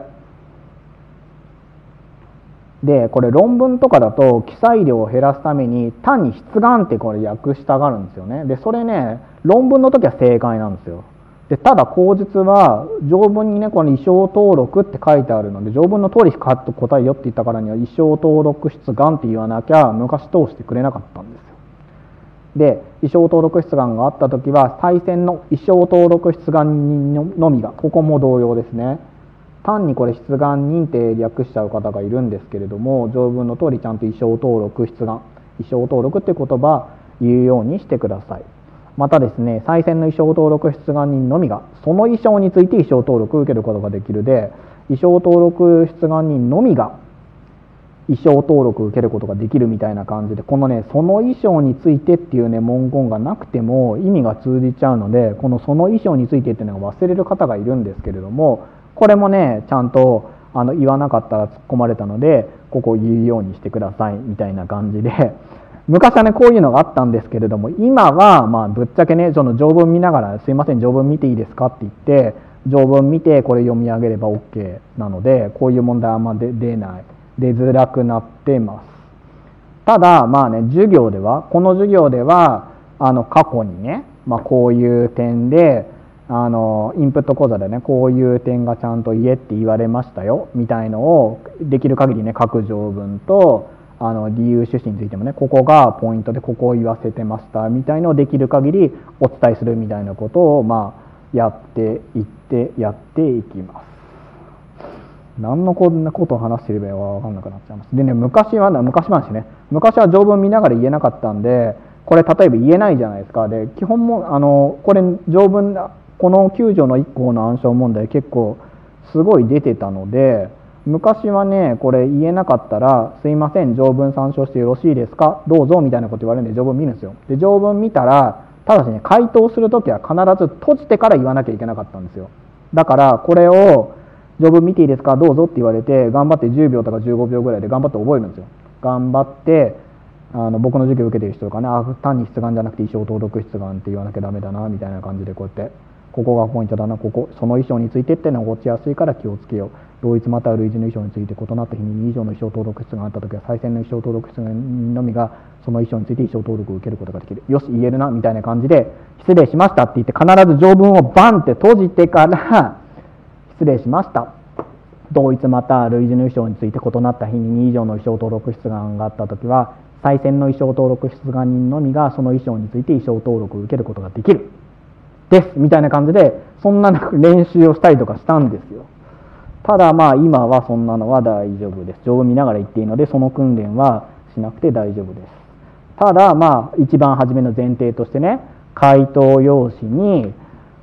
で、これ論文とかだと記載量を減らすために単に出願ってこれ訳したがるんですよね。で、それね論文の時は正解なんですよ。で、ただ口述は条文にねこの意書登録って書いてあるので条文の通りしか答えよって言ったからには意書登録出願って言わなきゃ昔通してくれなかったんですよ。で、意書登録出願があった時は再選の意書登録出願人のみが、ここも同様ですね。単にこれ出願認定略しちゃう方がいるんですけれども、条文の通りちゃんと意書登録出願、意書登録って言葉言うようにしてください。またですね、再選の意書登録出願人のみがその意書について意書登録を受けることができるで、意書登録出願人のみが意書登録を受けることができるみたいな感じで、このねその意書についてっていうね文言がなくても意味が通じちゃうので、このその意書についてっていうのが忘れる方がいるんですけれども、これもねちゃんと言わなかったら突っ込まれたのでここを言うようにしてくださいみたいな感じで、昔はねこういうのがあったんですけれども、今はぶっちゃけねその条文見ながらすいません条文見ていいですかって言って条文見てこれ読み上げれば OK なので、こういう問題はあんま出づらくなってます。ただ授業ではこの授業では過去にね、こういう点でインプット講座でねこういう点がちゃんと言えって言われましたよみたいのをできる限りね各条文と理由趣旨についてもねここがポイントでここを言わせてましたみたいのをできる限りお伝えするみたいなことをやっていきます。何のこんなことを話していれば分かんなくなっちゃいます。でね、昔話ね、昔は条文見ながら言えなかったんで、これ例えば言えないじゃないですか。で、基本もこれ条文この9条の1項の暗唱問題結構すごい出てたので、昔はねこれ言えなかったらすいません条文参照してよろしいですかどうぞみたいなこと言われるんで条文見るんですよ。で、条文見たらただしね回答するときは必ず閉じてから言わなきゃいけなかったんですよ。だからこれを条文見ていいですかどうぞって言われて頑張って10秒とか15秒ぐらいで頑張って覚えるんですよ。頑張って僕の授業を受けてる人とかね、単に出願じゃなくて意書登録出願って言わなきゃダメだなみたいな感じでこうやってここがポイントだな、その意書についてっていうのが落ちやすいから気をつけよう。同一または類似の意書について異なった日に2以上の意書登録出願があったときは再選の意書登録出願のみがその意書について意書登録を受けることができる。よし言えるなみたいな感じで失礼しましたって言って必ず条文をバンって閉じてから失礼しました同一または類似の意書について異なった日に2以上の意書登録出願があったときは再選の意書登録出願人のみがその意書について意書登録を受けることができるですみたいな感じでそんな練習をしたりとかしたんですよ。ただ今はそんなのは大丈夫です。条文見ながら言っていいのでその訓練はしなくて大丈夫です。ただ一番初めの前提としてね回答用紙に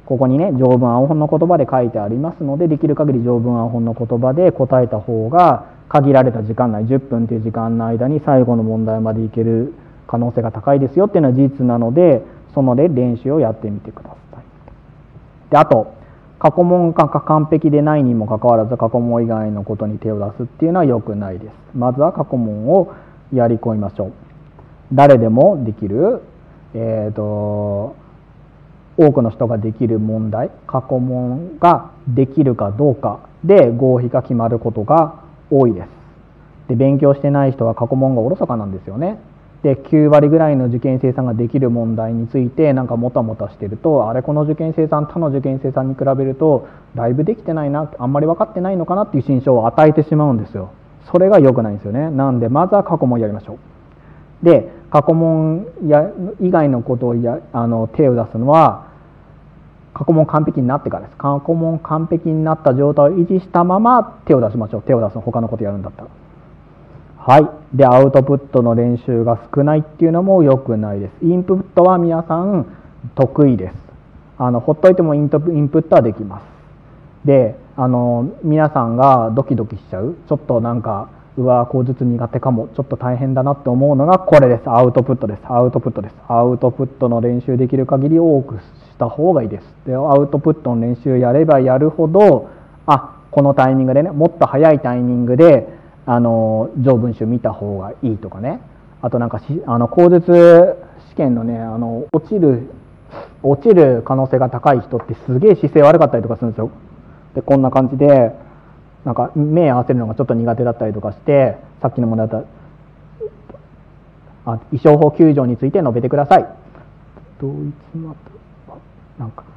ここにね条文青本の言葉で書いてありますので、できる限り条文青本の言葉で答えた方が限られた時間内、10分という時間の間に最後の問題までいける可能性が高いですよっていうのは事実なので、その練習をやってみてください。で、あと過去問が完璧でないにもかかわらず過去問以外のことに手を出すっていうのは良くないです。まずは過去問をやり込みましょう。誰でもできる、多くの人ができる問題、過去問ができるかどうかで合否が決まることが多いです。で、勉強してない人は過去問がおろそかなんですよね。で、9割ぐらいの受験生さんができる問題についてなんかもたもたしてると、あれこの受験生さん他の受験生さんに比べるとだいぶできてないな、あんまり分かってないのかなっていう心象を与えてしまうんですよ。それが良くないんですよね。なんでまずは過去問やりましょう。で、過去問以外のことを手を出すのは過去問完璧になってからです。過去問完璧になった状態を維持したまま手を出しましょう。手を出すの他のことやるんだったら。はい。で、アウトプットの練習が少ないっていうのも良くないです。インプットは皆さん得意です。ほっといてもインプットはできます。で、皆さんがドキドキしちゃう、ちょっとなんかうわ口述苦手かも、ちょっと大変だなって思うのがこれです。アウトプットです。アウトプットです。アウトプットの練習できる限り多くした方がいいです。で、アウトプットの練習やればやるほど、このタイミングでね、もっと早いタイミングで条文集見た方がいいとかね。あとなんか口述試験のね、落ちる可能性が高い人ってすげえ姿勢悪かったりとかするんですよ。で、こんな感じでなんか目合わせるのがちょっと苦手だったりとかして、さっきの問題だったら意商法9条について述べてください。同一またなんか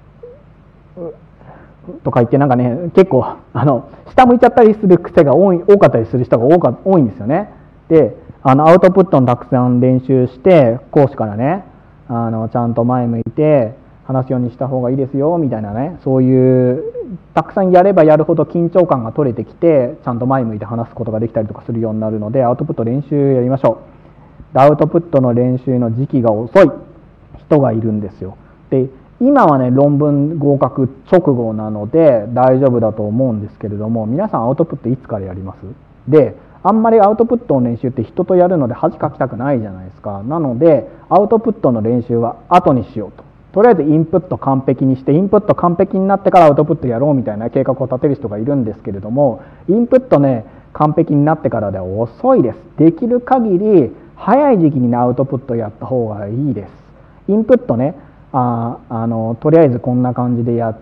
とか言って、なんかね、結構下向いちゃったりする癖が多かったりする人が多いんですよね。で、アウトプットのたくさん練習して講師からね、ちゃんと前向いて話すようにした方がいいですよみたいなね、そういうたくさんやればやるほど緊張感が取れてきて、ちゃんと前向いて話すことができたりとかするようになるので、アウトプット練習やりましょう。で、アウトプットの練習の時期が遅い人がいるんですよ。で、今はね、論文合格直後なので大丈夫だと思うんですけれども、皆さんアウトプットいつからやります？で、あんまりアウトプットの練習って人とやるので恥かきたくないじゃないですか。なのでアウトプットの練習は後にしようと。とりあえずインプット完璧にして、インプット完璧になってからアウトプットやろうみたいな計画を立てる人がいるんですけれども、インプットね、完璧になってからでは遅いです。できる限り早い時期にアウトプットやった方がいいです。インプットね、とりあえずこんな感じでやって、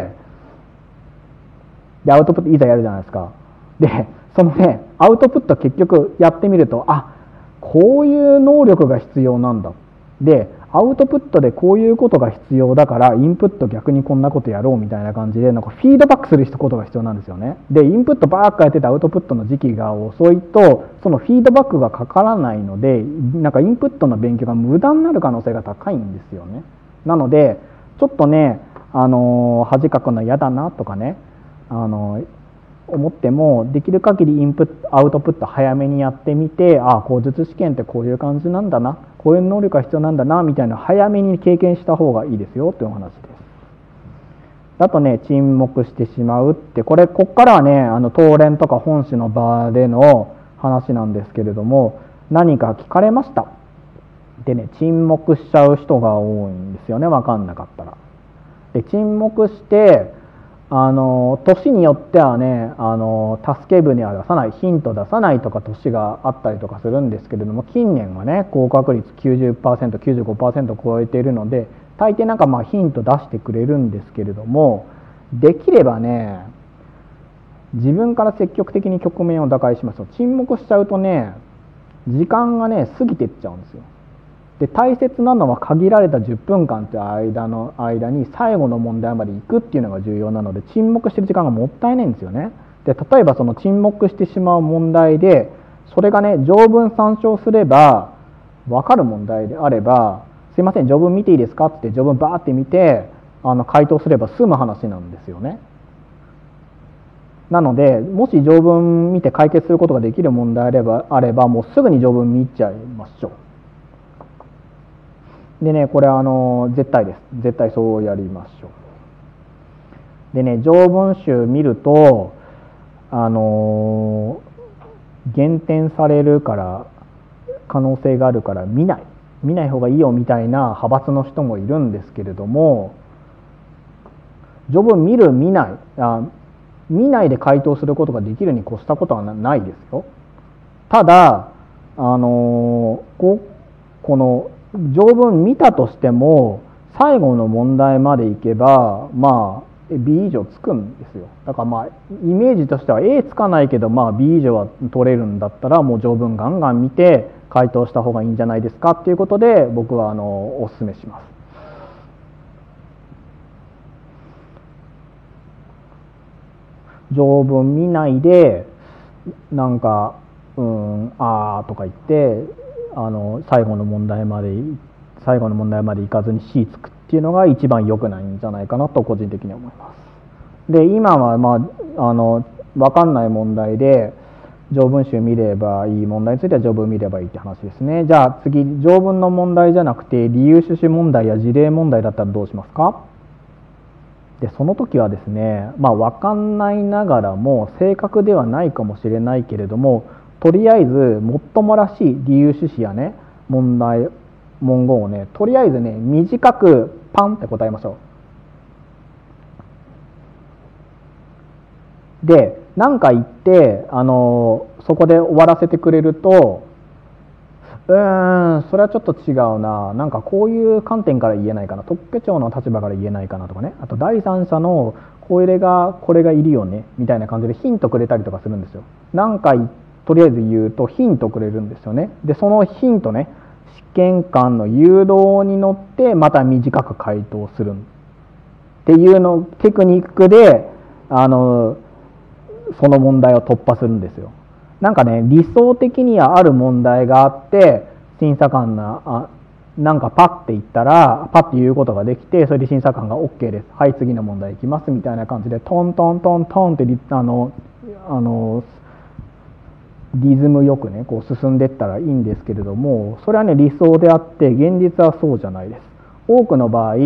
でアウトプットいざやるじゃないですか。で、そのね、アウトプット結局やってみると、こういう能力が必要なんだ。で、アウトプットでこういうことが必要だから、インプット逆にこんなことやろうみたいな感じで、なんかフィードバックすることが必要なんですよね。で、インプットばっかやっててアウトプットの時期が遅いと、そのフィードバックがかからないので、なんかインプットの勉強が無駄になる可能性が高いんですよね。なので、ちょっとね、恥かくの嫌だなとかね、思っても、できる限りインプットアウトプット早めにやってみて、口述試験ってこういう感じなんだな、こういう能力が必要なんだなみたいな、早めに経験した方がいいですよというお話です。あとね、沈黙してしまうって、こっからはね、答練とか本誌の場での話なんですけれども、何か聞かれましたでね、沈黙しちゃう人が多いんですよね、分かんなかったら。で、沈黙して年によってはね、助け舟は出さない、ヒント出さないとか年があったりとかするんですけれども、近年はね、合格率 90%、95% 超えているので、大抵なんかヒント出してくれるんですけれども、できればね、自分から積極的に局面を打開しますと、沈黙しちゃうとね、時間がね、過ぎていっちゃうんですよ。で、大切なのは限られた10分間という間に最後の問題まで行くっていうのが重要なので、沈黙してる時間がもったいないんですよね。で、例えばその沈黙してしまう問題で、それがね、条文参照すれば分かる問題であれば、すいません条文見ていいですかって条文バーって見て回答すれば済む話なんですよね。なので、もし条文見て解決することができる問題あればもうすぐに条文見ちゃいましょう。 でね、これ絶対です。絶対そうやりましょう。でね、条文集見ると減点されるから可能性があるから見ない方がいいよみたいな派閥の人もいるんですけれども、条文見る見ないで回答することができるに越したことはないですよ。ただこの条文見たとしても最後の問題までいけばB 以上つくんですよ。だからイメージとしては A つかないけどB 以上は取れるんだったらもう条文ガンガン見て回答した方がいいんじゃないですかっていうことで僕はお勧めします。条文見ないでなんかとか言って最後の問題までいかずに C つくっていうのが一番良くないんじゃないかなと個人的に思います。で今は分かんない問題で条文集見ればいい問題については条文見ればいいって話ですね。じゃあ次、条文の問題じゃなくて理由趣旨問題や事例問題だったらどうしますか？でその時はですね、分かんないながらも正確ではないかもしれないけれども、とりあえずもっともらしい理由趣旨やね文言をね、とりあえずね短くパンって答えましょう。で何か言ってそこで終わらせてくれると、それはちょっと違うな、なんかこういう観点から言えないかな、特許庁の立場から言えないかなとかね、あと第三者のこれがいるよねみたいな感じでヒントくれたりとかするんですよ。何回とりあえず言うとヒントくれるんですよね。でそのヒントね、試験官の誘導に乗ってまた短く回答するっていうのテクニックでその問題を突破するんですよ。なんかね、理想的にはある問題があって審査官がなんかパッて言ったらパッて言うことができて、それで審査官が OK です、はい次の問題いきますみたいな感じでトントントントンってリズムよくねこう進んでいったらいいんですけれども、それはね理想であって現実はそうじゃないです。多くの場合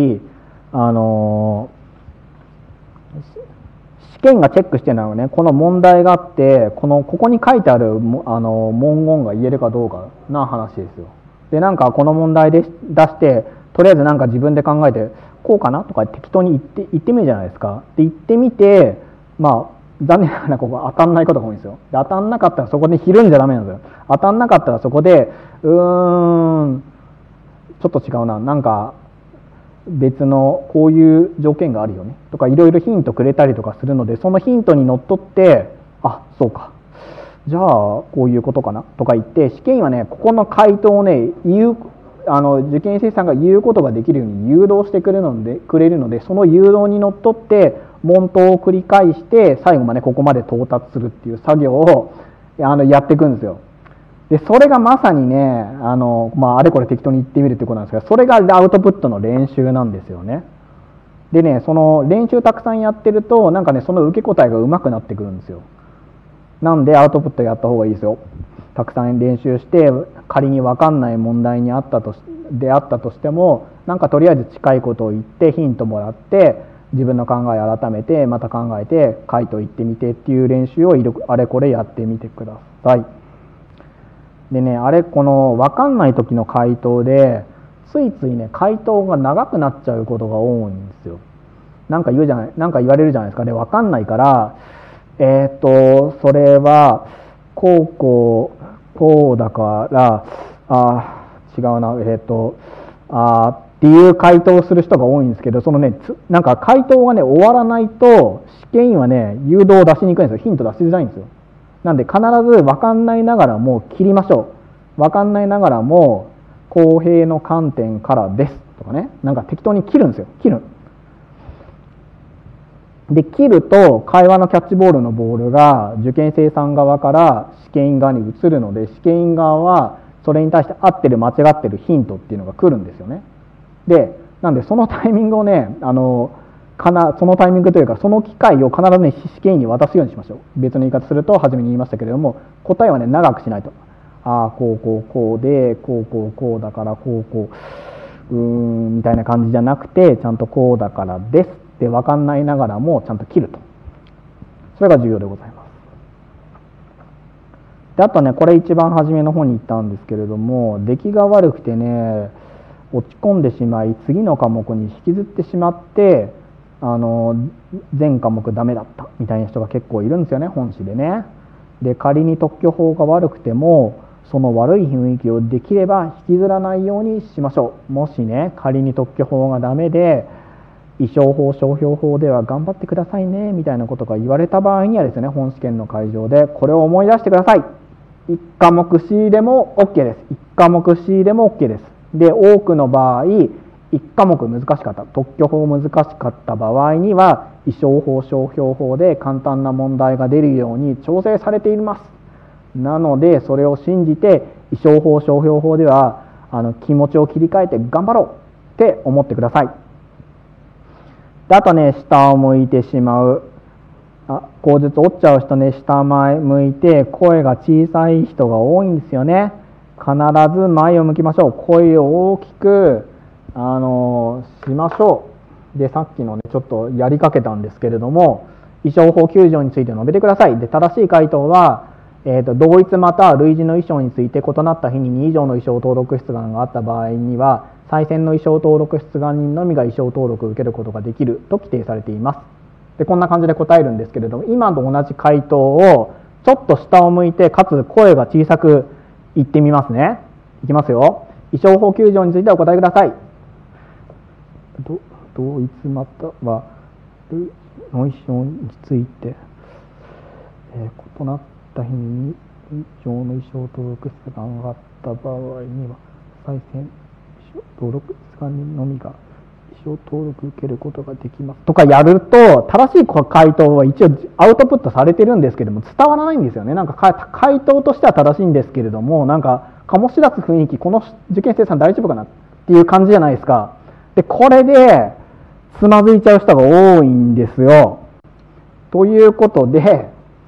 試験がチェックしてるのはね、この問題があってここに書いてある文言が言えるかどうかな話ですよ。でなんかこの問題で出してとりあえずなんか自分で考えてこうかなとか適当に言ってみるじゃないですか。で言ってみて残念ながらここ当たんないことが多いんですよ。で当たんなかったらそこでひるんじゃダメなんですよ。当たんなかったらそこでちょっと違うな、なんか別のこういう条件があるよねとかいろいろヒントくれたりとかするので、そのヒントにのっとってそうかじゃあこういうことかなとか言って、試験員はねここの回答をね受験生さんが言うことができるように誘導してくれるので、その誘導にのっとって問答を繰り返して最後までここまで到達するっていう作業をやっていくんですよ。でそれがまさにねあれこれ適当に言ってみるってことなんですが、それがアウトプットの練習なんですよね。でねその練習たくさんやってるとなんかねその受け答えが上手くなってくるんですよ。なんでアウトプットやった方がいいですよ。たくさん練習して仮に分かんない問題にあったとしてもなんかとりあえず近いことを言ってヒントもらって自分の考えを改めてまた考えて回答言ってみてっていう練習をあれこれやってみてください。でねこの分かんない時の回答でついついね回答が長くなっちゃうことが多いんですよ。なんか言われるじゃないですか。で分かんないからそれはこうだから違うなっていう回答をする人が多いんですけど、そのねなんか回答がね終わらないと試験員はね誘導を出しにくいんですよ。ヒント出しづらいんですよ。なんで必ず分かんないながらも切りましょう。分かんないながらも公平の観点からですとかね、なんか適当に切るんですよ。で切ると会話のキャッチボールのボールが受験生さん側から試験員側に移るので、試験員側はそれに対して合ってる間違ってるヒントっていうのが来るんですよね。でなんでそのタイミングをねそのタイミングというかその機会を必ずね試験員に渡すようにしましょう。別の言い方すると初めに言いましたけれども、答えはね長くしないとこうでこうだからみたいな感じじゃなくて、ちゃんとこうだからですって分かんないながらもちゃんと切ると、それが重要でございます。であとね、これ一番初めの方に言ったんですけれども、出来が悪くてね落ち込んでしまい、次の科目に引きずってしまって、全科目ダメだったみたいな人が結構いるんですよね、本試でね。で仮に特許法が悪くても、その悪い雰囲気をできれば引きずらないようにしましょう。もしね、仮に特許法がダメで、意商法商標法では頑張ってくださいねみたいなことが言われた場合にはですね、本試験の会場でこれを思い出してください。1科目 C でも OK です。1科目 C でも OK です。で多くの場合、1科目難しかった、特許法難しかった場合には、意商法商標法で簡単な問題が出るように調整されています。なのでそれを信じて、意商法商標法では気持ちを切り替えて頑張ろうって思ってください。であとね、下を向いてしまう、口述折っちゃう人ね、下前向いて声が小さい人が多いんですよね。必ず前を向きましょう。声を大きくしましょう。でさっきのねちょっとやりかけたんですけれども、意商法9条について述べてください。で正しい回答は、同一または類似の意商について異なった日に2以上の意商登録出願があった場合には、再選の意商登録出願人のみが意商登録を受けることができると規定されています。でこんな感じで答えるんですけれども、今と同じ回答をちょっと下を向いて、かつ声が小さく言ってみますね。いきますよ。意商法9条についてお答えください。同一または類の意商について、異なった日に以上の意商登録出願があった場合には、再選登録出願人のみが意商登録受けることができますとかやると、正しい回答は一応アウトプットされてるんですけども伝わらないんですよね。なんか回答としては正しいんですけれども、なんか醸し出す雰囲気、この受験生さん大丈夫かなっていう感じじゃないですか。でこれでつまずいちゃう人が多いんですよ。ということで、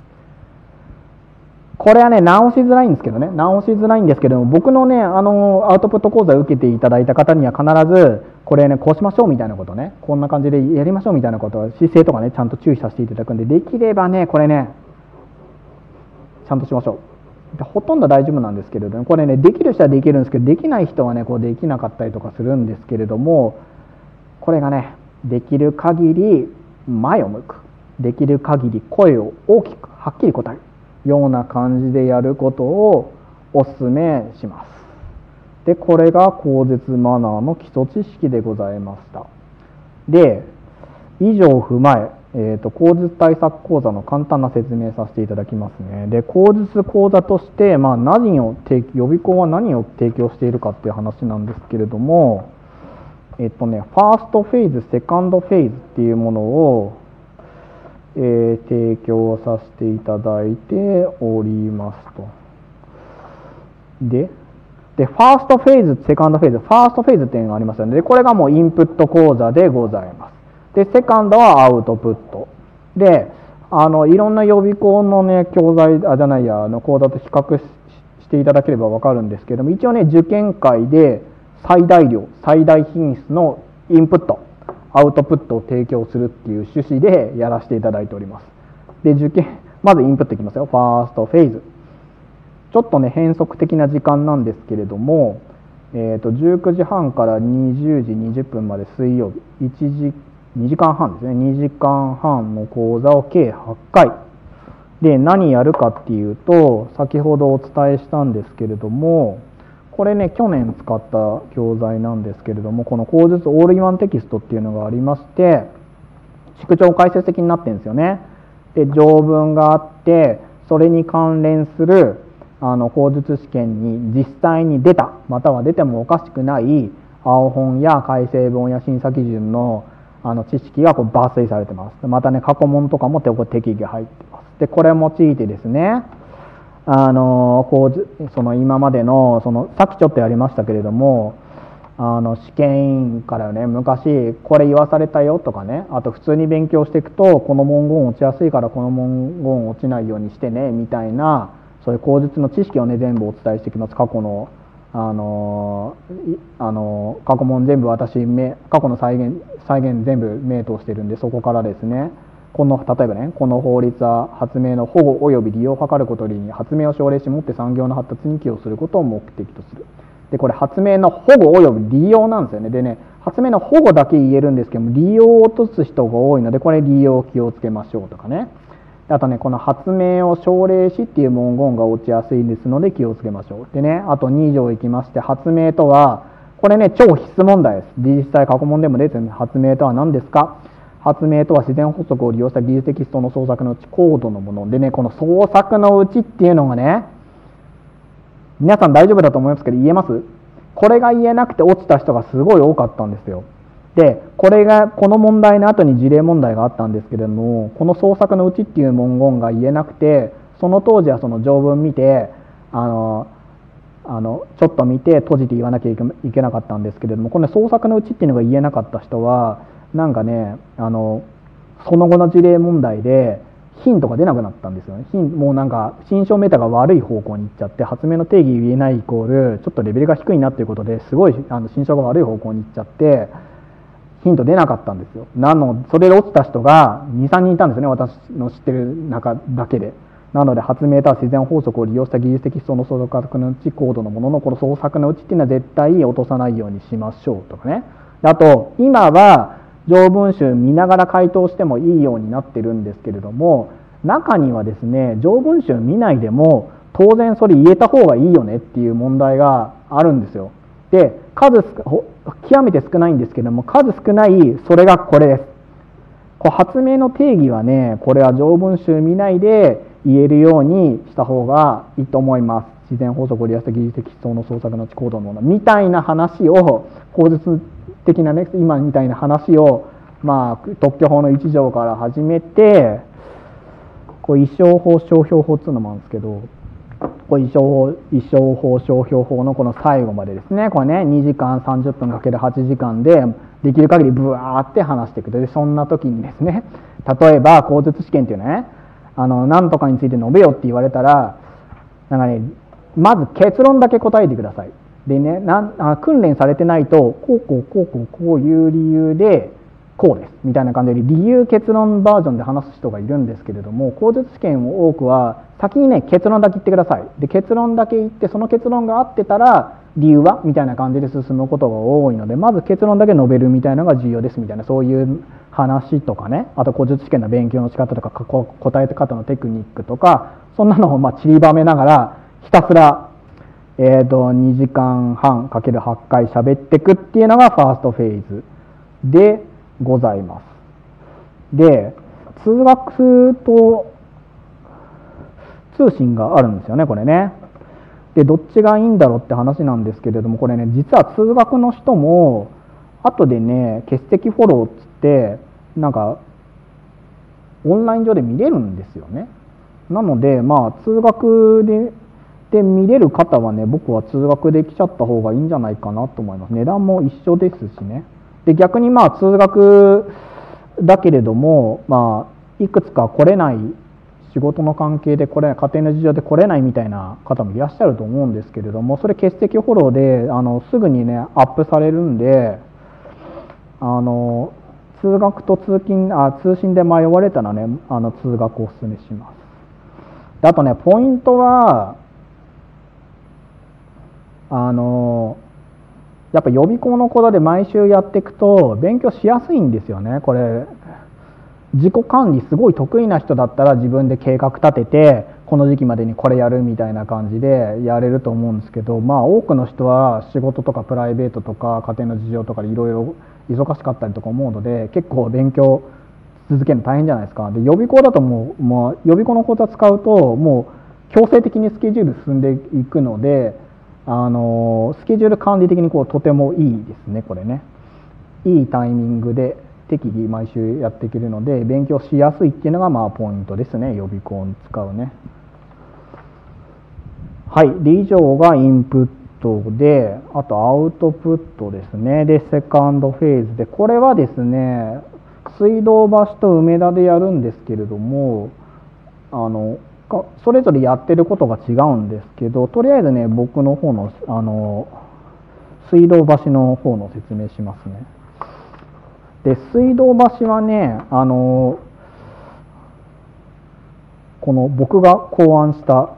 これはね直しづらいんですけども、僕のねアウトプット講座を受けていただいた方には必ずこれねこうしましょうみたいなことね、こんな感じでやりましょうみたいなことは姿勢とかねちゃんと注意させていただくんで、できればねこれねちゃんとしましょう。でほとんど大丈夫なんですけれども、これねできる人はできるんですけど、できない人はねこうできなかったりとかするんですけれども、これがねできる限り前を向く、できる限り声を大きくはっきり答えるような感じでやることをお勧めします。でこれが口述マナーの基礎知識でございました。で以上を踏まえ、口述対策講座の簡単な説明させていただきますね。で口述講座として、予備校は何を提供しているかっていう話なんですけれども、ファーストフェーズ、セカンドフェーズっていうものを、提供させていただいておりますと。でファーストフェーズ、セカンドフェーズ、ファーストフェーズっていうのがありますよね。でこれがもうインプット講座でございます。でセカンドはアウトプットで、いろんな予備校のね講座講座と比較していただければ分かるんですけども、一応ね受験会で最大量最大品質のインプットアウトプットを提供するっていう趣旨でやらせていただいております。でまずインプットいきますよ。ファーストフェーズ、ちょっとね変則的な時間なんですけれども、19時半から20時20分まで水曜日2時間半ですね。2時間半の講座を計8回で、何やるかっていうと、先ほどお伝えしたんですけれども、これね去年使った教材なんですけれども、この口述オールインワンテキストっていうのがありまして、縮長解説的になってるんですよね。で条文があって、それに関連する口述試験に実際に出た、または出てもおかしくない青本や改正本や審査基準の知識が抜粋されてます。またね過去問とかも適宜入ってます。でこれを用いてですね、今までのさっきちょっとやりましたけれども、試験委員からね昔これ言わされたよとかね、あと普通に勉強していくとこの文言落ちやすいからこの文言落ちないようにしてねみたいな、そういう口述の知識をね全部お伝えしていきます。過去の過去問全部過去の再現全部名答してるんで、そこからですね、例えばね、この法律は発明の保護及び利用を図ることに発明を奨励しもって産業の発達に寄与することを目的とする。でこれ発明の保護及び利用なんですよね。でね、発明の保護だけ言えるんですけども、利用を落とす人が多いので、これ利用気をつけましょうとかね。あとね、この発明を奨励しっていう文言が落ちやすいですので気をつけましょう。でね、あと2条いきまして、発明とは、これね、超必須問題です。実際過去問でも出てるんで、発明とは何ですか？発明とは自然法則を利用した技術的思想の創作のうち高度のものでね、この創作のうちっていうのがね、皆さん大丈夫だと思いますけど、言えます？これが言えなくて落ちた人がすごい多かったんですよ。で、この問題の後に事例問題があったんですけれども、この創作のうちっていう文言が言えなくて、その当時はその条文見て、ちょっと見て閉じて言わなきゃいけなかったんですけれども、この創作のうちっていうのが言えなかった人は、なんかね、その後の事例問題でヒントが出なくなったんですよね。もうなんか心象メーターが悪い方向に行っちゃって、発明の定義言えないイコールちょっとレベルが低いなっていうことですごい心象が悪い方向に行っちゃって、ヒント出なかったんですよ。それで落ちた人が 2,3 人いたんですよね、私の知ってる中だけで。なので発明とは自然法則を利用した技術的思想の創作のうち高度のものの、この創作のうちっていうのは絶対落とさないようにしましょうとかね。あと今は条文集見ながら回答してもいいようになってるんですけれども、中にはですね、条文集見ないでも当然それ言えた方がいいよねっていう問題があるんですよ。で、極めて少ないんですけども、数少ないそれがこれです。発明の定義はね、これは条文集見ないで言えるようにした方がいいと思います。自然法則を利用した技術的思想の創作のうち高度のものみたいな話を、口述的なね、今みたいな話を、特許法の1条から始めて、意商法商標法っていうのもあるんですけど、意商法商標法のこの最後までですね、これね、2時間30分 ×8 時間でできる限りブワーって話していくと。でそんな時にですね、例えば口述試験っていうのはね、何とかについて述べよって言われたら、なんかね、まず結論だけ答えてください。でね、訓練されてないと、こういう理由でこうですみたいな感じで理由結論バージョンで話す人がいるんですけれども、口述試験の多くは先にね、結論だけ言ってください。で結論だけ言って、その結論が合ってたら理由はみたいな感じで進むことが多いので、まず結論だけ述べるみたいなのが重要ですみたいな、そういう話とかね、あと口述試験の勉強の仕方とか答え方のテクニックとか、そんなのを散りばめながらひたすら2時間半 ×8 回喋っていくっていうのがファーストフェーズでございます。で、通学と通信があるんですよね、これね。で、どっちがいいんだろうって話なんですけれども、これね、実は通学の人も後でね、欠席フォローっつってなんかオンライン上で見れるんですよね。なので通学で見れる方はね、僕は通学で来ちゃった方がいいんじゃないかなと思います。値段も一緒ですしね。で逆に通学だけれども、いくつか来れない、仕事の関係で来れない、家庭の事情で来れないみたいな方もいらっしゃると思うんですけれども、それ欠席フォローですぐにねアップされるんで、通学と通信で迷われたらね、通学をお勧めします。であとね、ポイントはやっぱ予備校の講座で毎週やっていくと勉強しやすいんですよね。これ自己管理すごい得意な人だったら自分で計画立てて、この時期までにこれやるみたいな感じでやれると思うんですけど、多くの人は仕事とかプライベートとか家庭の事情とかでいろいろ忙しかったりとか思うので、結構勉強続けるの大変じゃないですか。で予備校だともう、予備校の講座使うともう強制的にスケジュール進んでいくので、スケジュール管理的にとてもいいですね。これね、いいタイミングで適宜毎週やっていけるので勉強しやすいっていうのがポイントですね、予備校に使うね。はい、で以上がインプットで、あとアウトプットですね。でセカンドフェーズで、これはですね、水道橋と梅田でやるんですけれども、 それぞれやってることが違うんですけど、とりあえずね、僕の方の水道橋の方の説明しますね。で、水道橋はね、この僕が考案した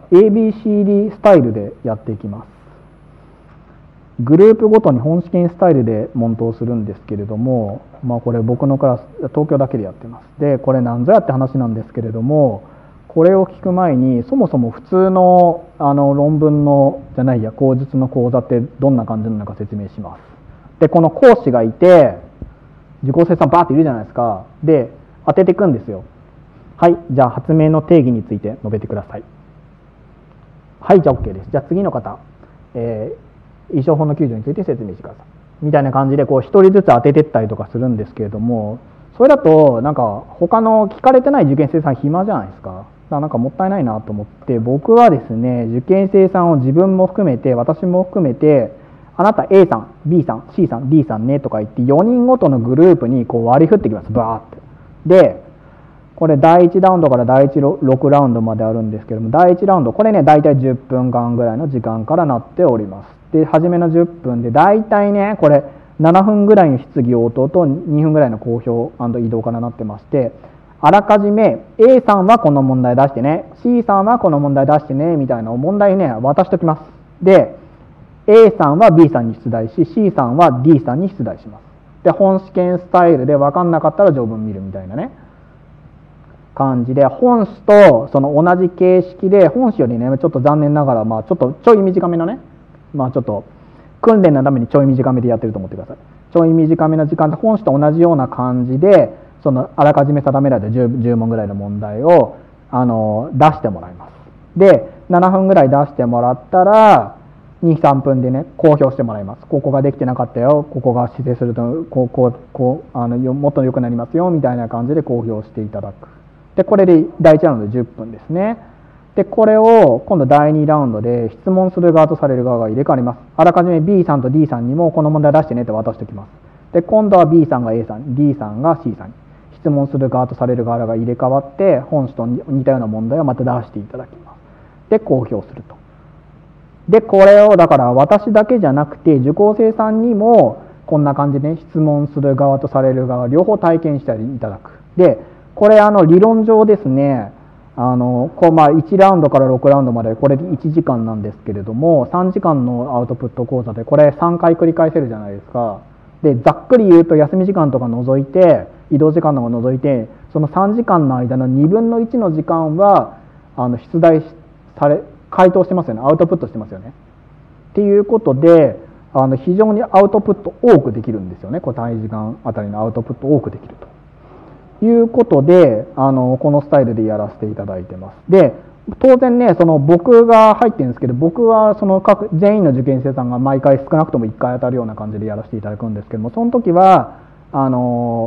ABCD スタイルでやっていきます。グループごとに本試験スタイルで問答するんですけれども、これ僕のクラス、東京だけでやってます。で、これなんぞやって話なんですけれども、これを聞く前に、そもそも普通の論文の口述の講座ってどんな感じなのか説明します。で、この講師がいて、受講生さんバーっているじゃないですか。で、当てていくんですよ。はい、じゃあ発明の定義について述べてください。はい、じゃあ OK です。じゃあ次の方、医療法の9条について説明してください。みたいな感じで、こう一人ずつ当ててったりとかするんですけれども、それだとなんか他の聞かれてない受験生さん暇じゃないですか。だからなんかもったいないなと思って、僕はですね、受験生さんを自分も含めて、私も含めて、あなた A さん、B さん、C さん、D さんねとか言って4人ごとのグループにこう割り振ってきます。バーって。で、これ第1ラウンドから第6ラウンドまであるんですけども、第1ラウンド、これね、大体10分間ぐらいの時間からなっております。で、初めの10分で、大体ね、これ7分ぐらいの質疑応答と2分ぐらいの公表&移動からなってまして、あらかじめ A さんはこの問題出してね、C さんはこの問題出してね、みたいな問題ね、渡しておきます。で、A さんは B さんに出題し、C さんは D さんに出題します。で、本試験スタイルで分かんなかったら条文見るみたいなね。感じで、本試とその同じ形式で、本試よりね、ちょっと残念ながら、ちょっとちょい短めのね、ちょっと訓練のためにちょい短めでやってると思ってください。ちょい短めの時間で、本試と同じような感じで、そのあらかじめ定められた 10問ぐらいの問題を出してもらいます。で、7分ぐらい出してもらったら、2、3分でね、公表してもらいます。ここができてなかったよ、ここが指定すると、もっと良くなりますよ、みたいな感じで公表していただく。で、これで第1ラウンド10分ですね。で、これを今度第2ラウンドで質問する側とされる側が入れ替わります。あらかじめ B さんと D さんにもこの問題出してねって渡しておきます。で、今度は B さんが A さん、D さんが C さんに、質問する側とされる側が入れ替わって、本試と似たような問題をまた出していただきます。で、公表すると。で、これをだから私だけじゃなくて、受講生さんにもこんな感じでね、質問する側とされる側、両方体験していただく。で、これ理論上ですね、1ラウンドから6ラウンドまでこれ1時間なんですけれども、3時間のアウトプット講座でこれ3回繰り返せるじゃないですか。で、ざっくり言うと休み時間とか除いて、移動時間とか除いて、その3時間の間の2分の1の時間は出題回答してますよね、アウトプットしてますよね。っていうことで、非常にアウトプット多くできるんですよね。単位時間あたりのアウトプット多くできると。いうことで、このスタイルでやらせていただいてます。で、当然ね、僕が入ってるんですけど、僕は全員の受験生さんが毎回少なくとも1回当たるような感じでやらせていただくんですけども、その時は、ちゃ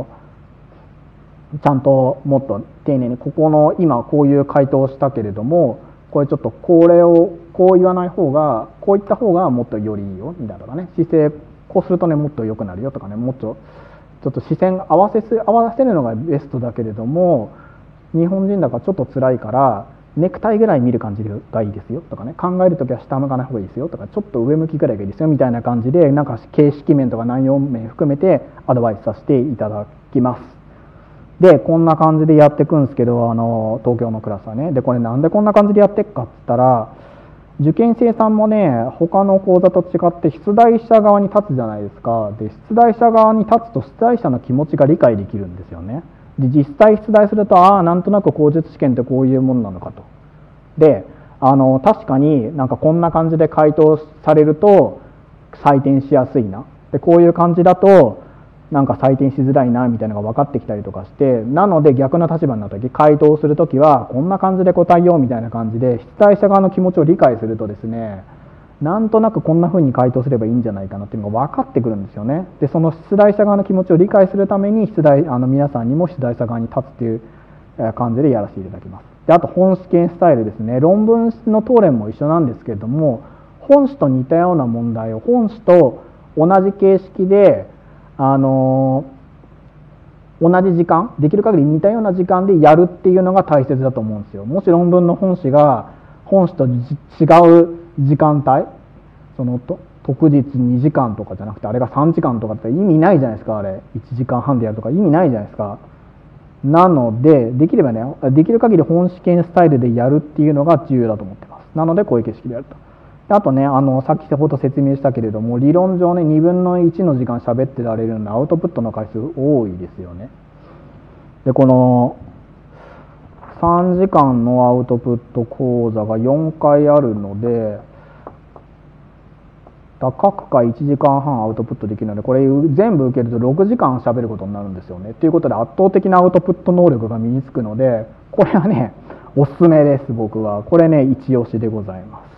んともっと丁寧に、今こういう回答をしたけれども、これちょっとこれをこう言わない方が、こう言った方がもっとよりいいよ、みたいなね、姿勢、こうするとね、もっと良くなるよとかね、もっと、ちょっと視線合わせるのがベストだけれども、日本人だからちょっと辛いからネクタイぐらい見る感じがいいですよとかね、考えるときは下向かない方がいいですよとか、ちょっと上向きぐらいがいいですよみたいな感じで、なんか形式面とか内容面含めてアドバイスさせていただきます。で、こんな感じでやっていくんですけど、東京のクラスはね。で、これなんでこんな感じでやっていくかって言ったら、受験生さんもね、他の講座と違って出題者側に立つじゃないですか。で、出題者側に立つと出題者の気持ちが理解できるんですよね。で、実際出題すると、なんとなく口述試験ってこういうもんなのかと。で、確かになんかこんな感じで回答されると採点しやすいな。で、こういう感じだとなんか採点しづらいなみたいなのが分かってきたりとかして、なので逆の立場になった時、回答する時はこんな感じで答えようみたいな感じで、出題者側の気持ちを理解するとですね、なんとなくこんな風に回答すればいいんじゃないかなっていうのが分かってくるんですよね。で、その出題者側の気持ちを理解するために皆さんにも出題者側に立つっていう感じでやらせていただきます。で、あと本試験スタイルですね。論文の答練も一緒なんですけれども、本試と似たような問題を本試と同じ形式で同じ時間、できる限り似たような時間でやるっていうのが大切だと思うんですよ。もし論文の本誌と違う時間帯、特日2時間とかじゃなくてあれが3時間とかって意味ないじゃないですか。あれ1時間半でやるとか意味ないじゃないですか。なのでできればね、できる限り本試験スタイルでやるっていうのが重要だと思ってます。なのでこういう形式でやると。あとね、さっきほど説明したけれども、理論上ね、2分の1の時間喋ってられるのでアウトプットの回数多いですよね。でこの3時間のアウトプット講座が4回あるので、各回1時間半アウトプットできるので、これ全部受けると6時間喋ることになるんですよね。ということで圧倒的なアウトプット能力が身につくので、これはねおすすめです。僕はこれね一押しでございます。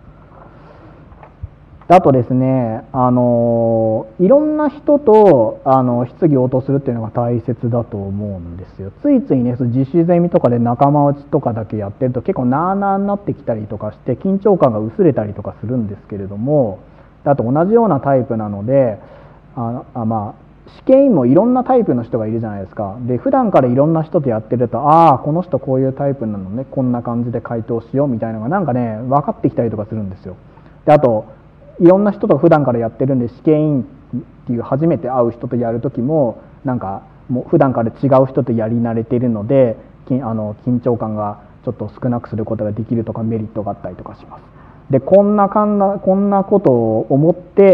あとですね、いろんな人と質疑応答するっていうのが大切だと思うんですよ。ついついね実習ゼミとかで仲間内とかだけやってると結構なあなあになってきたりとかして緊張感が薄れたりとかするんですけれども、あと同じようなタイプなので試験員もいろんなタイプの人がいるじゃないですか。で普段からいろんな人とやってると、この人こういうタイプなのね、こんな感じで回答しようみたいなのがなんかね分かってきたりとかするんですよ。であといろんな人と普段からやってるんで、試験員っていう初めて会う人とやる時もなんかもう普段から違う人とやり慣れているので緊張感がちょっと少なくすることができるとかメリットがあったりとかします。でこんなことを思って、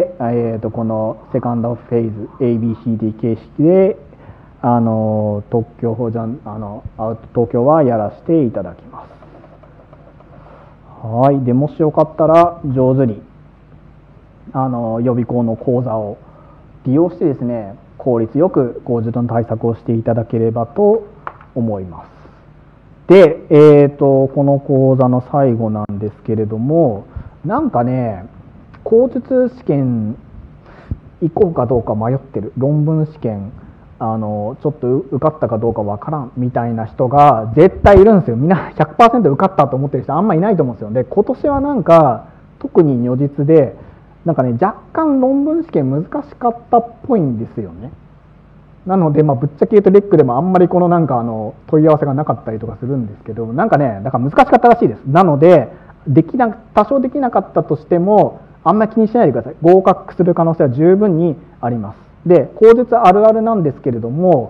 このセカンドフェーズ ABCD 形式で東京はやらせていただきます。はい。でもしよかったら上手に予備校の講座を利用してですね、効率よく口述の対策をしていただければと思います。で、この講座の最後なんですけれども、なんかね口述試験行こうかどうか迷ってる、論文試験ちょっと受かったかどうかわからんみたいな人が絶対いるんですよ。みんな 100% 受かったと思ってる人あんまいないと思うんですよ。で今年はなんか特に如実でなんかね若干論文試験難しかったっぽいんですよね。なのでぶっちゃけ言うとレックでもあんまりこのなんか問い合わせがなかったりとかするんですけど、なんかねだから難しかったらしいです。なので多少できなかったとしてもあんまり気にしないでください。合格する可能性は十分にあります。で口述あるあるなんですけれども、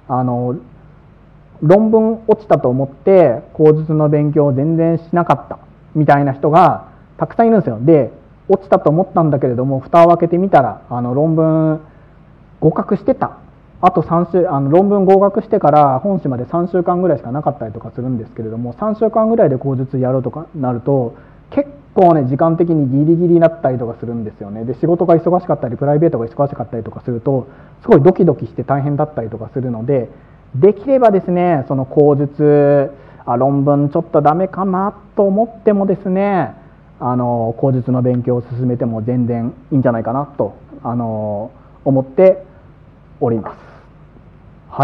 論文落ちたと思って口述の勉強を全然しなかったみたいな人がたくさんいるんですよ。で落ちたと思ったんだけれども蓋を開けてみたら論文合格してた。あと論文合格してから本誌まで3週間ぐらいしかなかったりとかするんですけれども、3週間ぐらいで口述やろうとかなると結構ね時間的にギリギリになったりとかするんですよね。で仕事が忙しかったりプライベートが忙しかったりとかするとすごいドキドキして大変だったりとかするので、できればですねその口述論文ちょっとダメかなと思ってもですね口述の勉強を進めても全然いいんじゃないかなと思っております。はい。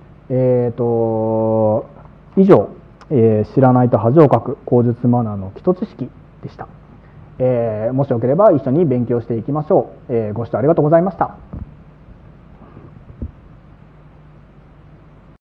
以上、知らないと恥をかく口述マナーの基礎知識でした。もしよければ一緒に勉強していきましょう。ご視聴ありがとうございました。